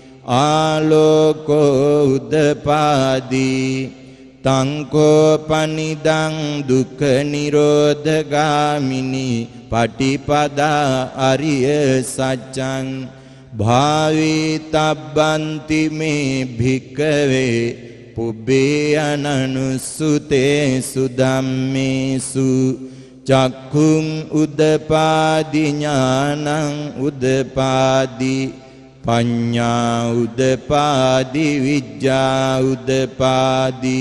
ආලෝකෝ උදපාදි තංකෝ පනිදං දුක්ඛ නිරෝධ ගාමිනී පටිපදා අරිය සත්‍යං භාවී තබ්බන්ති මේ භික්ඛවේ පුබ්බේ අනනුසුතේසු ධම්මේසු චක්ඛුං උදපාදි ඥානං උදපාදි පඤ්ඤා උදපාදි විඥා උදපාදි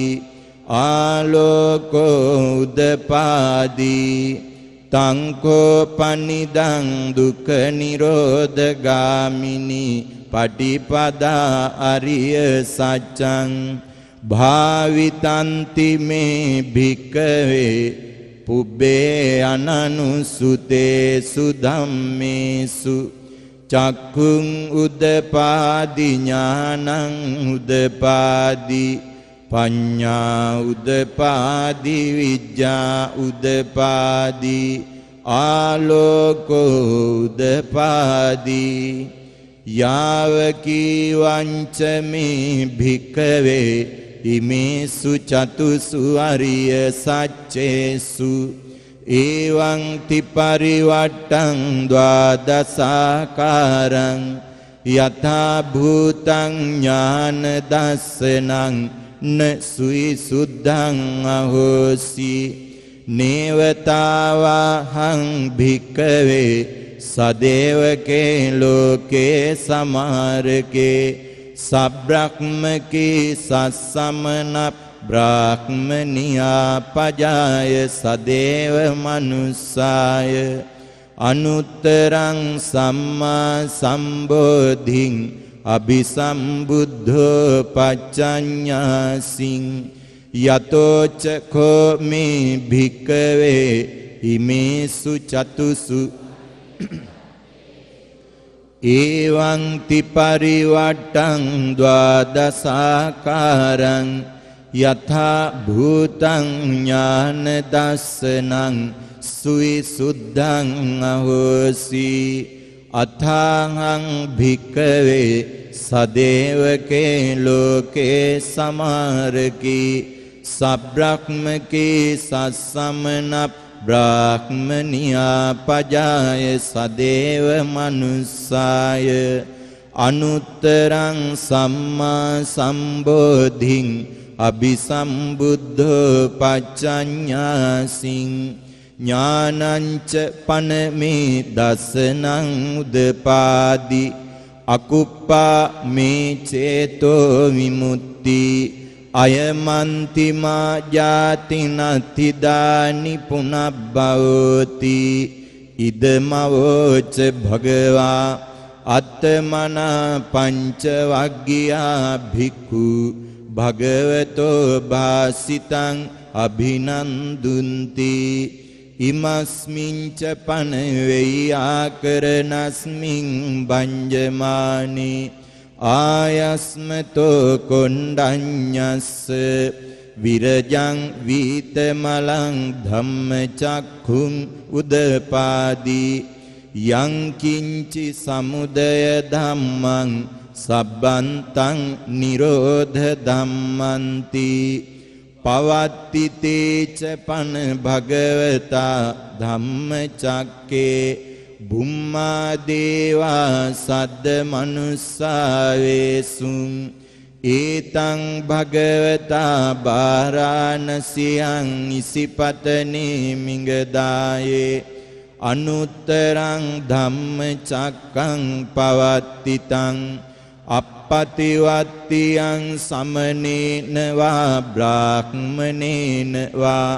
ආලෝකෝ උදපාදි තංකෝ පනිදං දුක්ඛ නිරෝධ ගාමිනී පටිපදා අරිය සත්‍යං භාවිතන්ති මේ භික්ඛවේ පුබ්බේ අනනුසුතේසු ධම්මේසු චක්ඛුං උදපාදි ඥානං උදපාදි පඤ්ඤා උදපාදි විඥා උදපාදි ආලෝකෝ උදපාදි යාවකී වංච මේ භික්ඛවේ ඉමේසු චතුසු අරිය සච්චේසු එවං තිපරිවට්ටං ද්වාදසාකාරං යථා භූතං ඥාන දස්සනං න සුයි සුද්ධං අහෝසි නේවතාවහං භික්ඛවේ සදේවකේ ලෝකේ සමාරකේ සබ්‍රක්මකේ සස්සමන බ්‍රාහ්මනියා පජාය සදේව මනුස්සාය අනුත්තරං සම්මා සම්බෝධිං අபிසම්බුද්ධෝ පච්චඤ්ඤාසින් යතෝච කෝ මේ භික්ඛවේ ඉමේසු චතුසු එවං තිපරිවට්ටං ද්වාදසාකාරං යථා භූතං ඥාන දස්සනං සුයි සුද්ධං අහෝසි අථාහං භික්ඛවේ සදේවකේ ලෝකේ සමාරකී සබ්‍රක්මකේ සස්සමන බ්‍රාහ්මනියා පජාය සදේව මනුස්සාය අනුත්තරං සම්මා සම්බෝධිං අபிසම්බුද්ධෝ පච්චඤ්ඤාසින් ඥානංච පනමේ දසනං උදපාදි අකුප්පා මේ චේතෝ විමුක්ති අයමන්තිමා ජාතිනතිදානි පුනබ්බවෝති ඉදමවෝච භගවා අත්තමනා පංචවග්ගියා භික්ඛු භගවතෝ භාසිතං අභිනන්දුන්ති ඉමස්මින්ච පනවෙය්‍යාකරණස්මින් බංජමානි ආයස්මතෝ කොණ්ඩඤ්ඤස්ස විරජං වීතමලං ධම්මචක්ඛුං උදපාදි යං කිංචි සමුදය ධම්මං සබ්බන්තං නිරෝධ ධම්මන්ති පවත්තිතේච පන භගවතා ධම්මචක්කේ බුම්මා දේවා සද්ද මනුස්සාවේසුම් ඒතං භගවතා බාරාණසියං ඉසිපතනේ මිගදායේ අනුත්තරං ධම්මචක්කං පවත්තිතං අප්පතිවත්තියං සමනේන වා බ්‍රාහ්මනේන වා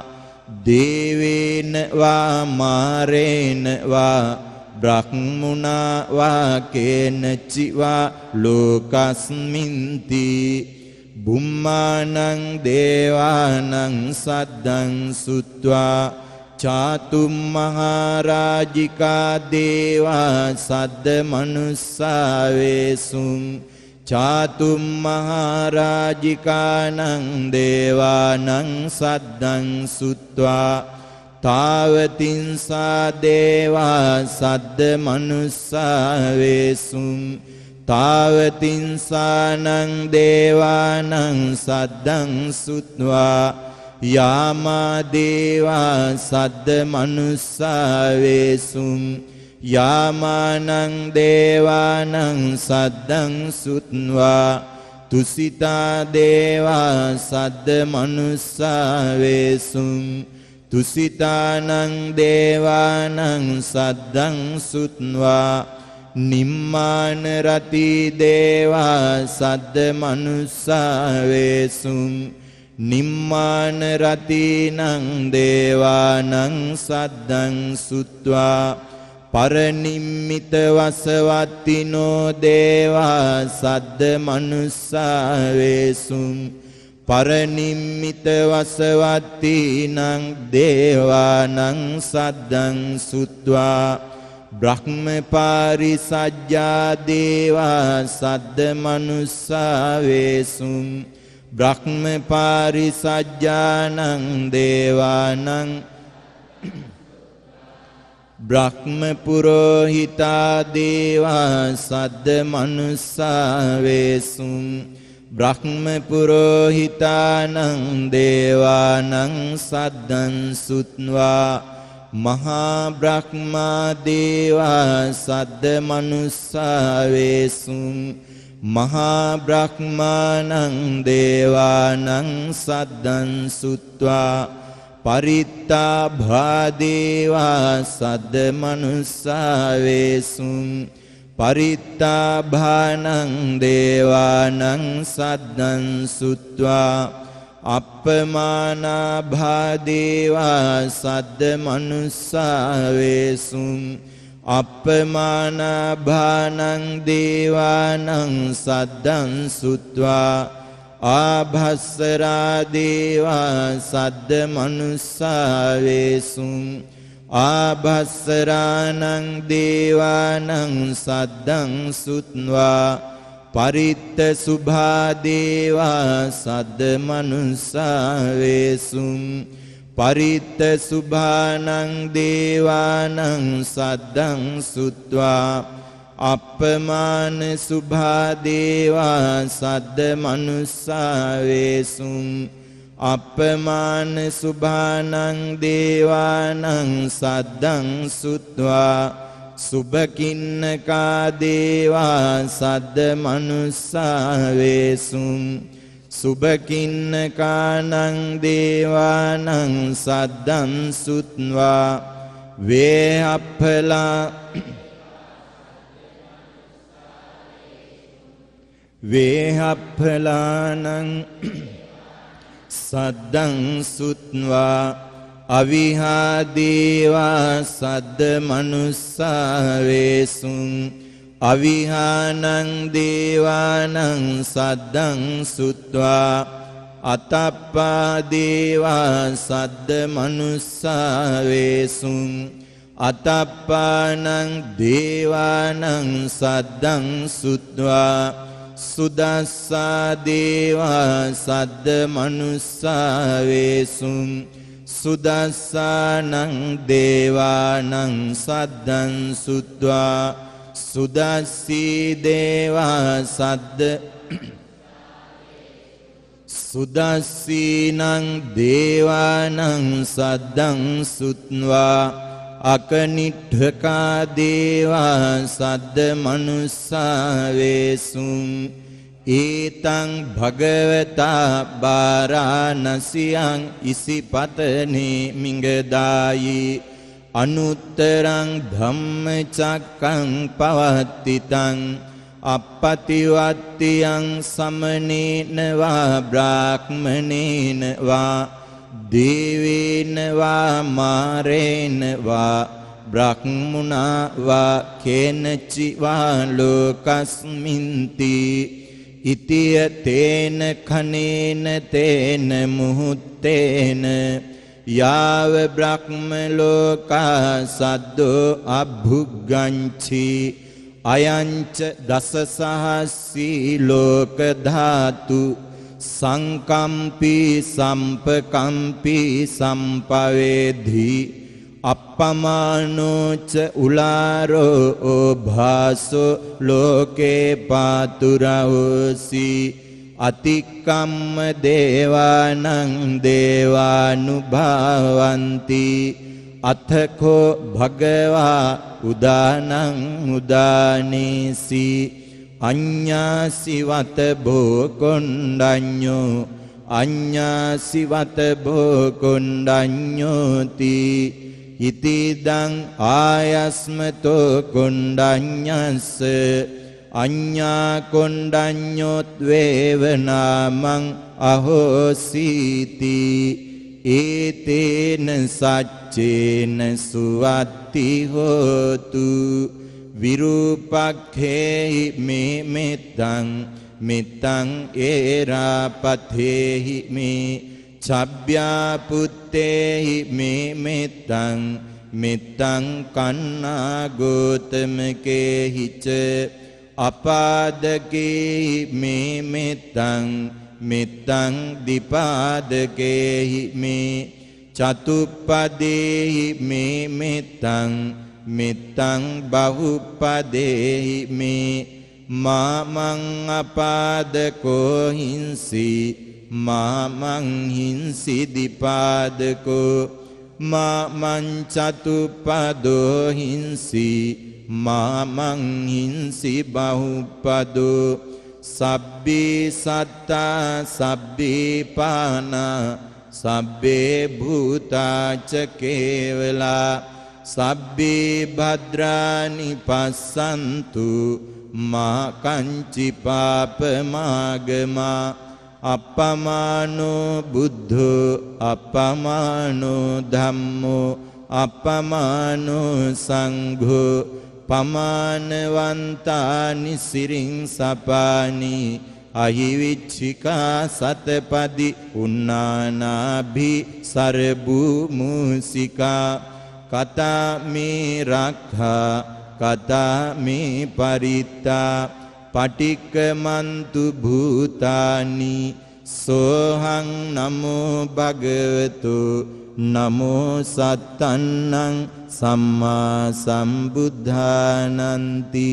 දේවේන වා මාරේන වා බ්‍රහ්මුණා වා කේනචි වා ලෝකස්මින්ති බුම්මානං දේවානං සද්දං සුත්වා චාතුම් මහරජිකා දේවා සද්ද මනුස්සාවේසුම් චාතුම් මහරජිකානං දේවානං සද්දං සුත්වා තාවතින්සා දේවා සද්ද මනුස්සාවේසුම් තාවතින්සානං දේවානං සද්දං සුත්වා යාමා දේවා සද්ද මනුස්සාවේසුම් යාමානං දේවානං සද්දං සුත්වා තුසිතා දේවා සද්ද මනුස්සාවේසුම් තුසිතානං දේවානං සද්දං සුත්වා නිම්මාන රති දේවා සද්ද මනුස්සාවේසුම් නිම්මාන රතිනං දේවානං සද්දං සුත්වා පරනිම්මිත වසවත්තිනෝ දේවා සද්ද මනුස්සාවේසුම් පරනිම්මිත වසවත්තිනං දේවානං සද්දං සුත්වා බ්‍රහ්ම පාරිසජ්ජා දේවා සද්ද මනුස්සාවේසුම් බ්‍රහ්ම පාරිසජ්ජානං දේවානං බ්‍රහ්ම පුරෝහිතා දේවා සද්ද මනුස්සාවේසුම් බ්‍රහ්ම පුරෝහිතානං දේවානං සද්දං සුත්වා මහා බ්‍රහ්මා දේවා සද්ද මනුස්සාවේසුම් මහා බ්‍රහ්මානං දේවානං සද්දං සුත්වා පරිත්තාභා දේවා සද්ද මනුස්සාවේසුම් පරිත්තාභානං දේවානං සද්දං සුත්වා අප්පමානාභා දේවා සද්ද මනුස්සාවේසුම් අප්පමානාභානං දේවානං සද්දං සුත්වා ආභස්සරා දේවා සද්ද මනුස්සාවේසුම් ආභස්සරානං දේවානං සද්දං සුත්වා පරිත්ත සුභා දේවා සද්ද මනුස්සාවේසුම් පරිත්ත සුභානං දේවානං සද්දං සුත්වා අප්පමාන සුභා දේවා සද්ද මනුස්සාවේසුම් අප්පමාන සුභානං දේවානං සද්දං සුත්වා සුභකින්නකා දේවා සද්ද මනුස්සාවේසුම් සුභකින්නකානං දේවානං සද්දං සුත්වා වේහප්පලා වේහප්පලානං සද්දං සුත්වා අවිහා දේවා සද්ද මනුස්සාවේසුම් අවිහානං දේවානං සද්දං සුත්වා අතප්පා දේවා සද්ද මනුස්සාවේසුම් අතප්පානං දේවානං සද්දං සුත්වා සුදස්සා දේවා සද්ද මනුස්සාවේසුම් සුදස්සානං දේවානං සද්දං සුත්වා සුදස්සී දේවා සද්ද සුදස්සීනං දේවානං සද්දං සුත්වා අකනිට්ඨකා දේවා සද්ද මනුස්සා වේසුං ඒතං භගවතා බාරාණසියං ඉසිපතනේ මිඟදායි අනුත්තරං ධම්මචක්කං පවත්තිතං අප්පතිවත්තියං සමනේන වා බ්‍රාහ්මනේන වා දේවේන වා මාරේන වා බ්‍රහ්මුණා වා කේනචි වා ලෝකස්මින්ති ඉතිය තේන කනේන තේන මුහුත්තේන යාව බ්‍රහ්ම ලෝකා සද්දෝ අභුග්ගංචි අයංච දස සහස්සී ලෝක ධාතු සංකම්පී සම්පකම්පී සම්පවේධි අප්පමානෝච උලාරෝ ඕභාසෝ ලෝකේ පාතුරවෝසි අතික්කම්ම දේවානං දේවානුභාවන්ති අතකෝ භගවා උදානං උදානේසි අඤ්ඤාසිවත භෝකොණ්ඩඤ්ඤෝ අඤ්ඤාසිවත භෝකොණ්ඩඤ්ඤෝති ඉතිදං ආයස්මතෝ කොණ්ඩඤ්ඤස්ස අඤ්ඤා කොණ්ඩඤ්ඤොත් වේවනාමං අහෝසීති ඒතේන සච්චේන සුවත්ති හෝතු විරූපක්ඛේහි මේ මෙත්තං මෙත්තං ඒරාපතේහි මේ චබ්බ්‍යා පුත්තේහි මේ මෙත්තං මෙත්තං කන්නා ගෝතමකේහිච අපාදකේහි මේ මෙත්තං මෙත්තං දීපාදකේහි මේ චතුප්පදේහි මේ මෙත්තං මෙත්තං බහුපදේහි මේ මාමං අපාදකෝ හිංසි මාමං හිංසි දීපාදකෝ මාමං චතුප්පදෝ හිංසි මාමං හිංසි බහුපදෝ සබ්බේ සත්තා සබ්බේ පානා සබ්බේ භූතාච කේවලා සබ්බේ භද්‍රානි පස්සන්තු මා කංචි පාපමාගමා අපමානෝ බුද්ධෝ අපමානෝ ධම්මෝ අපමානෝ සංඝෝ පමානවන්තානි සිරින් සපානි අහිවිච්චිකා සතපදි උන්නානාභි සරබූ මූසිකා කතා මේ රක්ඛා කතා මේ පරිත්තා පටික්කමන්තු භූතානි සෝහං නමෝ භගවතු නමෝ සත්තන්නං සම්මා සම්බුද්ධානන්ති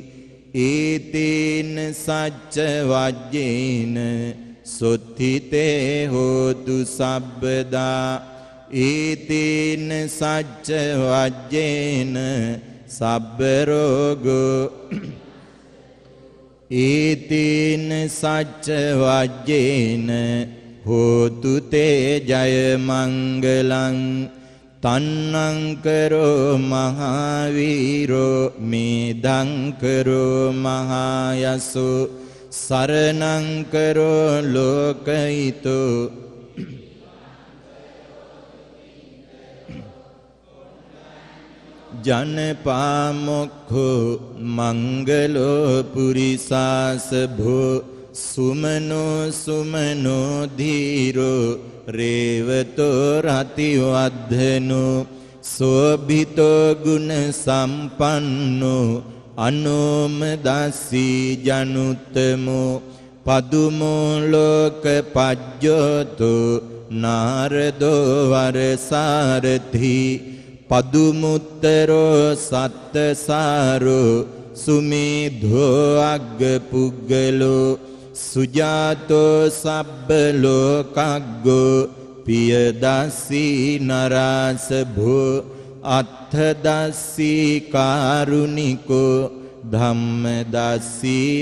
ඒතේන සච්ච වජ්ජේන සොත්ථිතේ හෝතු සබ්බදා ඒතේන සච්ච වජ්ජේන සබ්බ රෝගෝ ඒතේන සච්ච වජ්ජේන හෝතු තේ ජය මංගලං තන්නං කරෝ මහාවීරෝ මේදං කරෝ මහායසෝ සරණං කරෝ ලෝකයිතෝ ජනපාමොක්ඛෝ මංගලෝ පුරිසාසභෝ සුමනෝ සුමනෝ ධීරෝ රේවතෝ රතිවද්ධනෝ සෝභිතෝ ගුණ සම්පන්නෝ අනෝම දස්සී ජනුත්තමෝ පදුමෝ ලෝක පජ්ජෝතෝ නාරදෝ වරසාරථි පදුමුත්තරෝ සත්තසාරෝ සුමේධෝ අග්ග පුග්ගලෝ සුජාතෝ සබ්බ ලෝකග්ගෝ පියදස්සී නරාසභෝ අත්ථදස්සී කාරුණිකෝ ධම්මදස්සී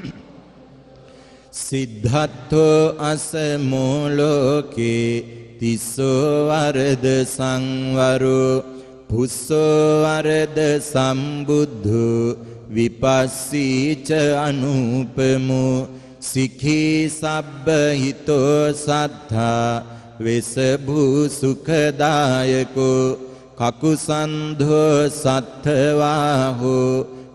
සිද්ධාර්ථෝ අසමෝ ලෝකේ තිස්සෝ වරද සංවරෝ පුස්සෝ වරද සම්බුද්ධෝ විපස්සීච අනුපමෝ සිඛී සබ්බ හිතෝ සත්තා වෙසභූ සුඛදායකෝ කකුසන්ධෝ සත්ථවාහෝ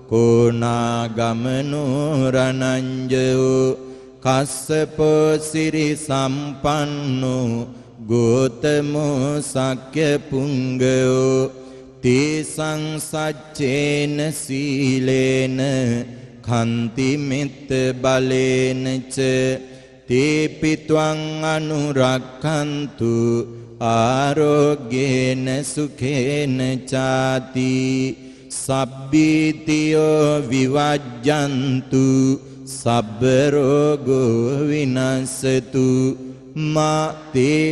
කෝනාගමනෝ රණංජයෝ කස්සපෝ සිරි සම්පන්නෝ ගෝතමෝ සක්්‍ය පුංගයෝ තේසං සච්චේන සීලේන කන්ති මෙත්ත බලේන ච තේපි ත්වං අනුරක්ඛන්තු ආරෝග්‍යේන සුඛේන චාති සබ්බීතියෝ විවජ්ජන්තු සබ්බ රෝගෝ විනස්සතු මා තේ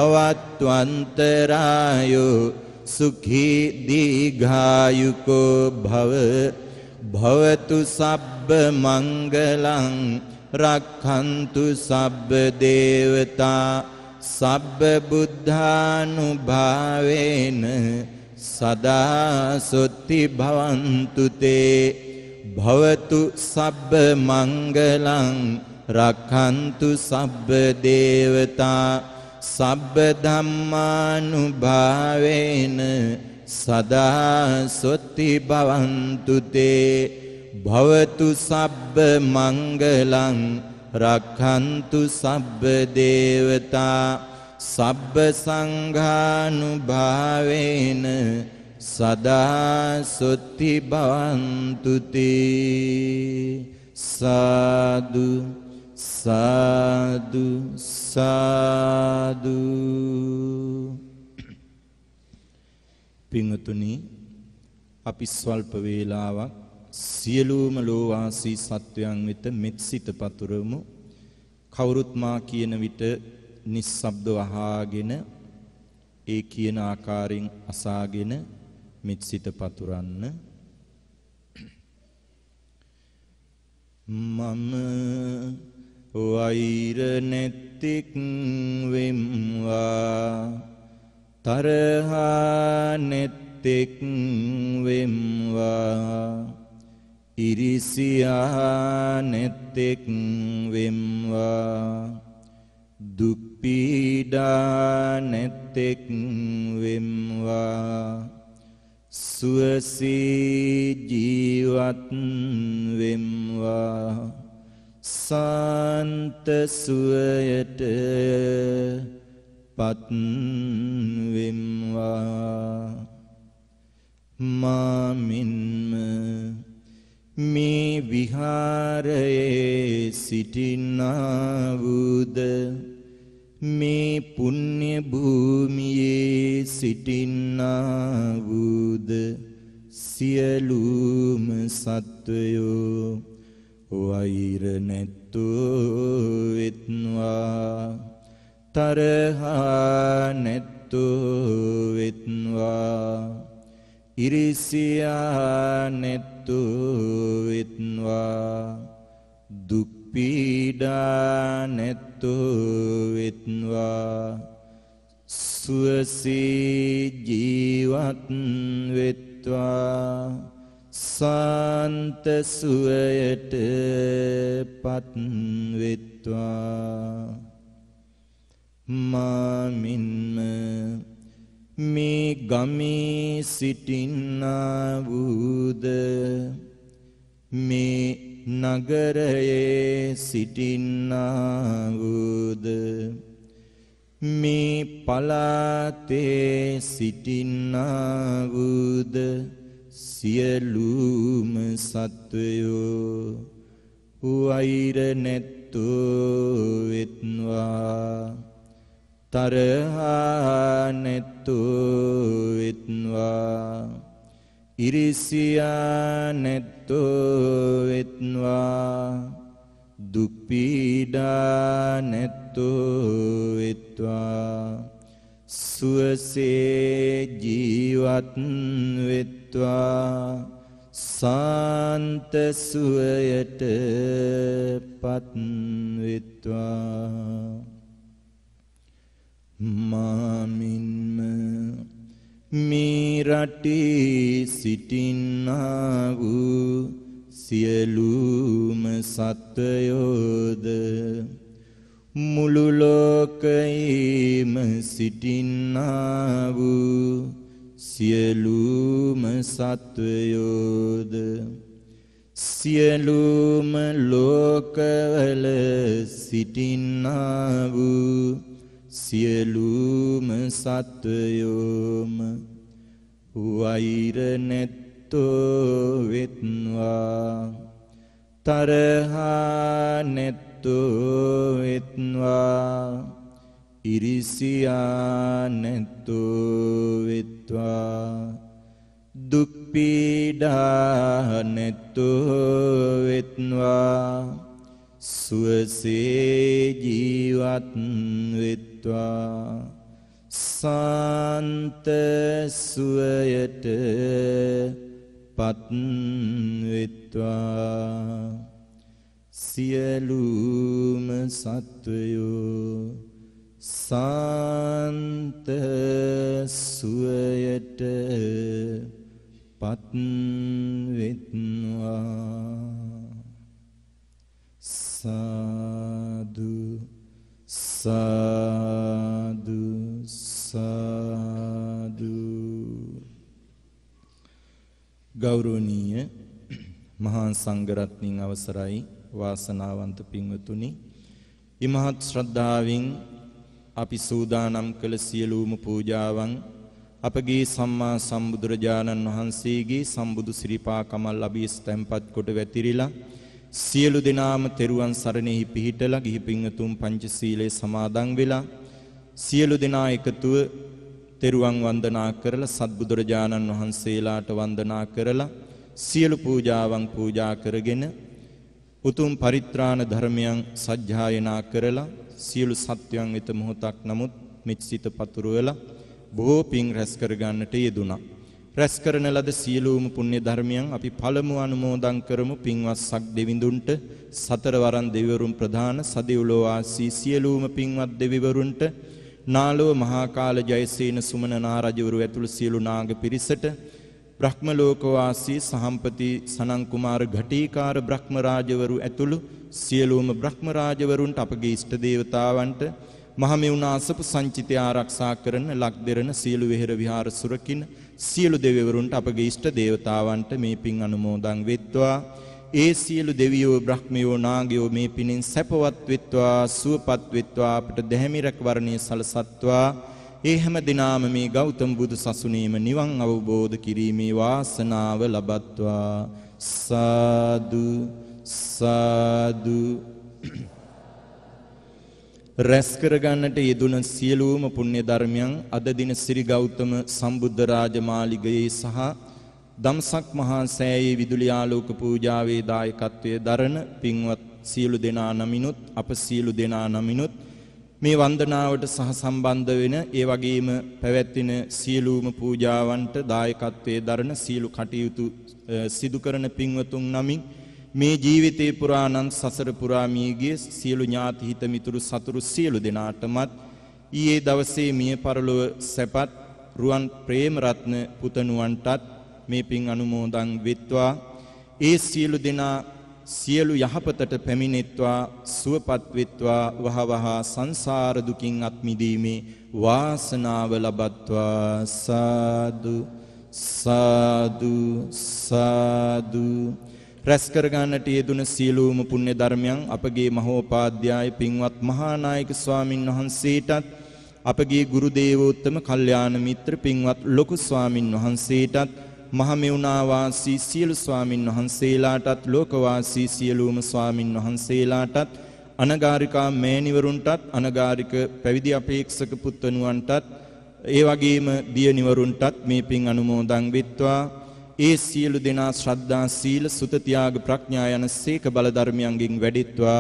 භවත්වන්තරායෝ සුඛී දීඝායුකෝ භව භවතු සබ්බ මංගලං රක්ඛන්තු සබ්බ දේවතා සබ්බ බුද්ධානුභාවේන සදා සොත්ති භවන්තු තේ භවතු සබ්බ මංගලං රක්ඛන්තු සබ්බ දේවතා සබ්බ ධම්මානුභාවේන සදා සොත්ති භවන්තු තේ භවතු සබ්බ මංගලං රක්ඛන්තු සබ්බ දේවතා සබ්බ සංඝානුභාවේන සදා සොත්ති භවන්තු තේ සාදු සාදු සාදු. පින්වතුනි, අපි ස්වල්ප වේලාවක් සියලුම ලෝවාසී සත්වයන් වෙත මෙත් සිත පතුරමු. කවුරුත් මා කියන විට නිස්සබ්දව අහාගෙන ඒ කියන ආකාරයෙන් අසාගෙන මෙත් සිත පතුරන්න. මම වෛර නැතික් වෙම්වා තරහා නැතික් වෙම්වා ඉරිසියා නැතික් වෙම්වා දුක් පීඩා නැතික් වෙම්වා සුවසේ ජීවත් වෙම්වා සාන්ත සුවයට පත් වෙම්වා මාමින්ම මේ විහාරයේ සිටින්නා වූද මේ පුණ්‍ය භූමියේ සිටින්නා වූද සියලුම සත්වයෝ වෛර නැත්තෝ වෙත්වා තරහා නැත්තෝ වෙත්වා ඉරිසියා නැත්තෝ වෙත්වා දුක් පීඩා නැත්තෝ වෙත්වා සුවසේ ජීවත් වෙත්වා සාන්ත සුවයට පත් වෙත්වා මාමින්ම මේ ගමේ සිටින්නා වූද මේ නගරයේ සිටින්නා වූද මේ පළාතේ සිටින්නා වූද සියලුම සත්වයෝ වෛර නැත්තෝ වෙත්වා තරහා නැත්තෝ වෙත්වා ඉරිසියා නැත්තෝ වෙත්වා දුක් පීඩා නැත්තෝ වෙත්වා සුවසේ ජීවත් වෙත්වා සාන්ත සුවයට පත් වෙත්වා මාමින්ම මේ රටේ සිටින්නා වූ සියලුම සත්වයෝද මුළු ලෝකයේම සිටින්නා වූ සියලුම සත්වයෝද සියලුම ලෝකවල සිටින්නා වූ සියලුම සත්වයෝම වෛර නැත්තෝ වෙත්වා තරහා නැත්තෝ වෙත්වා ඉරිසියා නැත්තෝ වෙත්වා දුක් පීඩා නැත්තෝ වෙත්වා සුවසේ ජීවත් වෙත්වා සාන්ත සුවයට පත් වෙත්වා සියලුම සත්වයෝ සාන්ත සුවයට පත් වෙත්වා සාදු සාදු සාදු ගෞරවනීය මහා සංඝරත්නයන් අවසරයි වාසනාවන්ත පින්වතුනි ඉමහත් ශ්‍රද්ධාවෙන් අපි සූදානම් කළ සියලුම පූජාවන් අපගේ සම්මා සම්බුදුරජාණන් වහන්සේගේ සම්බුදු සිරිපා කමල් අභිස්තම්පත් කොට වැතිරිලා සියලු දෙනාම තෙරුවන් සරණෙහි පිහිටලා ගිහි පින්වතුන් පංචශීලයේ සමාදන් වෙලා සියලු දෙනා එකතුව තෙරුවන් වන්දනා කරලා සත්බුදුරජාණන් වහන්සේලාට වන්දනා කරලා සියලු පූජාවන් පූජා කරගෙන උතුම් පරිත්‍රාණ ධර්මයන් සජ්ජායනා කරලා සියලු සත්‍යයන් වෙත මොහොතක් නමුත් මෙත්සිත පතුරවලා බොහෝ පින් රැස් කර ගන්නට යෙදුණා. රැස් කරන ලද සියලුම පුණ්‍ය ධර්මයන් අපි පළමු අනුමෝදන් කරමු පින්වත් සක් දෙවිඳුන්ට සතරවරන් දෙවිවරුන් ප්‍රධාන සදෙව්ලෝ වාසී සියලුම පින්වත් දෙවිවරුන්ට නාලෝ මහා කාල ජයසේන සුමන නාරජවරු ඇතුළු සියලු නාග පිරිසට බ්‍රහ්ම ලෝක වාසී සහම්පති සනන් කුමාර ඝටීකාර බ්‍රහ්ම රාජවරු ඇතුළු සියලුම බ්‍රහ්ම රාජවරුන්ට අපගේ ඉෂ්ට දේවතාවන්ට මහමෙවුනා අසපු සංචිතය ආරක්ෂා කරන ලක්දෙරණ සියලු වෙහෙර විහාර සුරකින්න සියලු දෙවිවරුන්ට අපගේ ඉෂ්ට දේවතාවන්ට මේ පින් අනුමෝදන් වෙත්වා ඒ සියලු දෙවියෝ බ්‍රහ්මයෝ නාගයෝ මේ පිනින් සැපවත් වෙත්වා සුවපත් වෙත්වා අපට දැහැමි රැකවරණය සලසත්වා ඒ හැම දිනාම මේ ගෞතම බුදු සසුනේම නිවන් අවබෝධ කිරීමේ වාසනාව ලබත්වා සාදු සාදු රැස් කරගන්නට යෙදුන සියලුම පුණ්‍ය ධර්මයන් අද දින ශ්‍රී ගෞතම සම්බුද්ධ රාජමාලිගයේ සහ දම්සක් මහා සෑයේ විදුලි ආලෝක පූජාවේ දායකත්වයේ දරන පින්වත් සියලු දෙනා නමිනුත් අප සියලු දෙනා නමිනුත් මේ වන්දනාවට සහ සම්බන්ධ වෙන ඒ වගේම පැවැත්වෙන සියලුම පූජාවන්ට දායකත්වයේ දරන සියලු කටයුතු සිදු කරන පින්වතුන් නමින් මේ ජීවිතේ පුරාණන් සසර පුරා මියගිය සියලු ඥාති හිත මිතුරු සතුරු සියලු දෙනාටමත් ඊයේ දවසේ මිය පරලොව සැපත් රුවන් ප්‍රේම රත්න පුතණුවන්ටත් මේ පින් අනුමෝදන් වෙත්වා ඒ සියලු දෙනා සියලු යහපතට පැමිණෙත්වා සුවපත් වෙත්වා වහවහ සංසාර දුකින් අත් මිදීමේ වාසනාව ලබත්වා සාදු සාදු සාදු රැස් කර ගන්නට යෙදුන සියලුම පුණ්‍ය ධර්මයන් අපගේ මහෝපාද්‍යය පින්වත් මහානායක ස්වාමින් වහන්සේටත් අපගේ ගුරු දේවෝත්තම කල්යාණ මිත්‍ර පින්වත් ලොකු ස්වාමින් වහන්සේටත් මහමෙවුනා වාසී සියලු ස්වාමින් වහන්සේලාටත් ලෝකවාසී සියලුම ස්වාමින් වහන්සේලාටත් අනගාരികා මෑණිවරුන්ටත් අනගාരിക පැවිදි අපේක්ෂක පුත්තුණුවන්ටත් ඒ වගේම දියණිවරුන්ටත් මේ පින් අනුමෝදන් වෙත්වා ඒ සියලු දෙනා ශ්‍රද්ධා සීල සුත ත්‍යාග ප්‍රඥා යන සීක බල ධර්මයන්ගෙන් වැඩිත්වා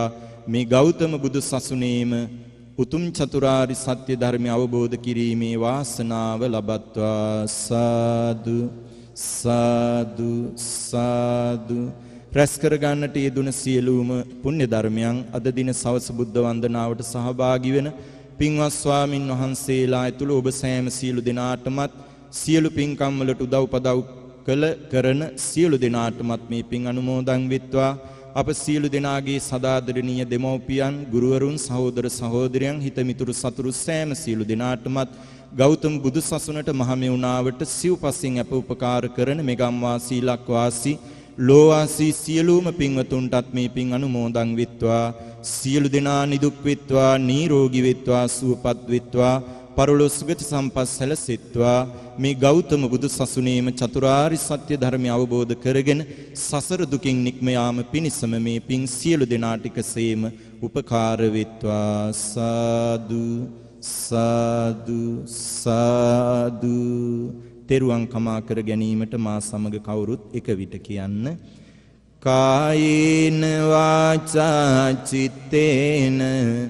මේ ගෞතම බුදු සසුනේම උතුම් චතුරාර්ය සත්‍ය ධර්මය අවබෝධ කිරීමේ වාසනාව ලබත්වා. සාදු සාදු සාදු. රැස් කර ගන්නට යෙදුන සියලුම පුණ්‍ය ධර්මයන් අද දින සවස බුද්ධ වන්දනාවට සහභාගී වෙන පින්වත් ස්වාමින් වහන්සේලා ඇතුළු ඔබ සෑම සියලු දෙනාටමත් සියලු පින්කම් වලට උදව්පදව් කරන සියලු දෙනාටමත් මේ පින් අනුමෝදන් වෙත්වා. අප සියලු දෙනාගේ සදාදරණීය දෙමව්පියන්, ගුරුවරුන්, සහෝදර සහෝදරයන්, හිතමිතුරු සතුරු සෑම සියලු දෙනාටමත් ගෞතම බුදු සසුනට මහමෙවුනාවට සිව්පසින් අප උපකාර කරන මෙගම් වාසී ලක් වාසී ලෝවාසී සියලුම පින්වතුන්ටත් මේ පින් අනුමෝදන් වෙත්වා. සියලු දෙනා නිදුක් වෙත්වා, නිරෝගී වෙත්වා, සුවපත් වෙත්වා, පරලොව සුගති සම්පත් සැලසෙත්වා. මේ ගෞතම බුදු සසුනේම චතුරාර්ය සත්‍ය ධර්මය අවබෝධ කරගෙන සසර දුකින් නික්ම යාම පිණිසම මේ පින් සියලු දෙනාට එකසේම උපකාර වෙත්වා. සාදු සාදු සාදු. තෙරුවන් කමා කර ගැනීමට මා සමග කවුරුත් එක විට කියන්න. කායේන වාචා චිත්තේන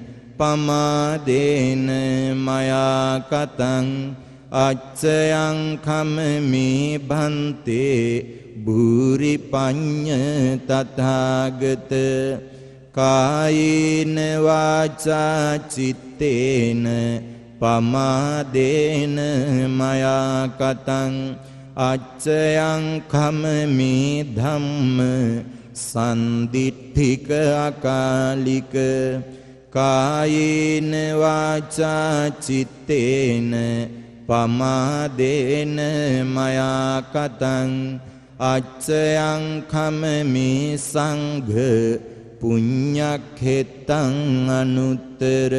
පමාදේන මයා කතං අච්චයං කමමේ භන්තේ භූරි පඤ්ඤ තථාගත. කායේන වාචා චිත්තේන පමාදේන මයා කතං අච්චයං කමමේ ධම්ම සන්දිට්ඨික අකාලික. කායේන වාචා චිත්තේන පමාදේන මයා කතං අච්චයං කමමේ සංඝ පුඤ්ඤක්ඛෙත්තං අනුත්තර.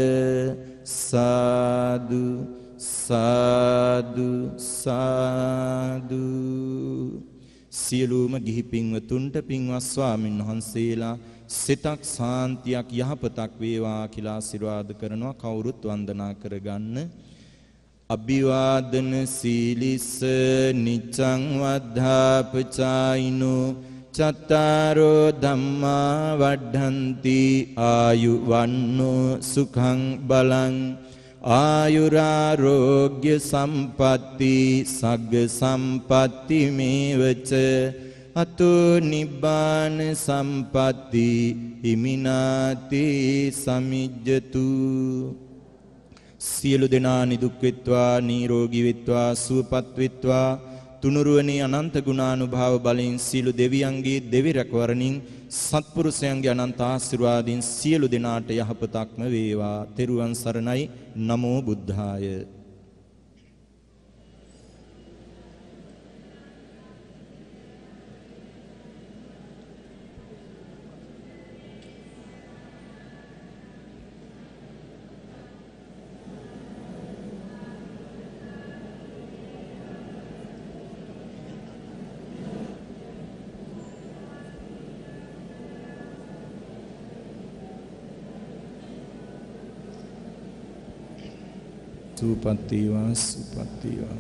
සාදු සාදු සාදු. සියලුම ගිහි පින්වතුන්ට පින්වත් ස්වාමින් වහන්සේලා සිතක් සාන්තියක් යහපතක් වේවා කියලා ආශිර්වාද කරනවා. කවුරුත් වන්දනා කරගන්න. අභිවාදන සීලිස්ස නිච්ඡං වද්ධාපචායිනෝ චත්තාරෝ ධම්මා වඩ්ඩන්ති ආයු වන්නෝ සුඛං බලං ආයුරාරෝග්‍ය සම්පatti සග්ග සම්පatti මේවච අතෝ නිබ්බාන සම්පatti හිමිනාති සමිජ්ජතු. සියලු දෙනා නිදුක් වෙත්වා, නිරෝගී වෙත්වා, සුවපත් වෙත්වා. තුනුරුවනේ අනන්ත ගුණානුභාව බලෙන් සියලු දෙවියන්ගේ දෙවි රැකවරණින් සත්පුරුෂයන්ගේ අනන්ත ආශිර්වාදින් සියලු දෙනාට යහපතක්ම වේවා. තෙරුවන් සරණයි. නමෝ බුද්ධාය. සුපත්තිවා සුපත්තිවා.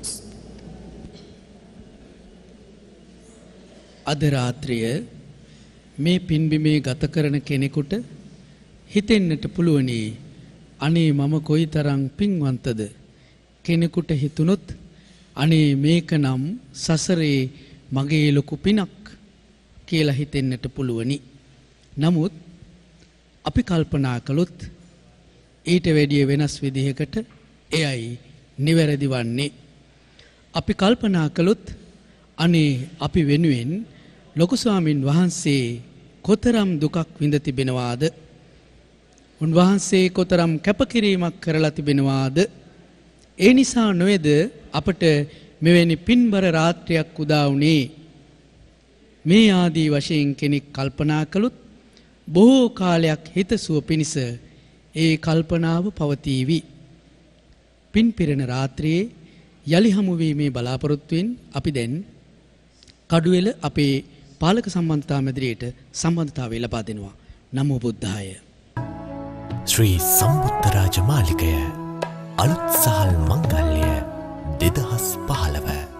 අද රාත්‍රිය මේ පින්බිමේ ගත කරන කෙනෙකුට හිතෙන්නට පුළුවනි, අනේ මම කොයිතරම් පින්වන්තද. කෙනෙකුට හිතුනොත් අනේ මේක නම් සසරේ මගේ ලොකු පිනක් කියලා හිතෙන්නට පුළුවනි. නමුත් අපි කල්පනා කළොත් ඊට වැඩිය වෙනස් විදිහකට එයයි නිවැරදි වන්නේ. අපි කල්පනා කළොත් අනේ අපි වෙනුවෙන් ලොකු ස්වාමින් වහන්සේ කොතරම් දුකක් විඳ තිබෙනවාද, උන්වහන්සේ කොතරම් කැපකිරීමක් කරලා තිබෙනවාද. ඒ නිසා නොවේද අපට මෙවැනි පින්බර රාත්‍රියක් උදා වුණේ. මේ ආදී වශයෙන් කෙනෙක් කල්පනා කළොත් බොහෝ කාලයක් හිතසුව පිණිස ඒ කල්පනාව පවතීවි. පින් පිරෙන රාත්‍රියේ යලි හමුවීමේ බලාපොරොත්තුවෙන් අපි දැන් කඩුවෙල අපේ පාලක සම්බන්ධතා මැදිරියට සම්බන්ධතාවය ලබා දෙනවා. නමෝ බුද්ධාය. ශ්‍රී සම්බුද්ධ රාජ මාලිකය අලුත් සහල් මංගල්‍ය 2015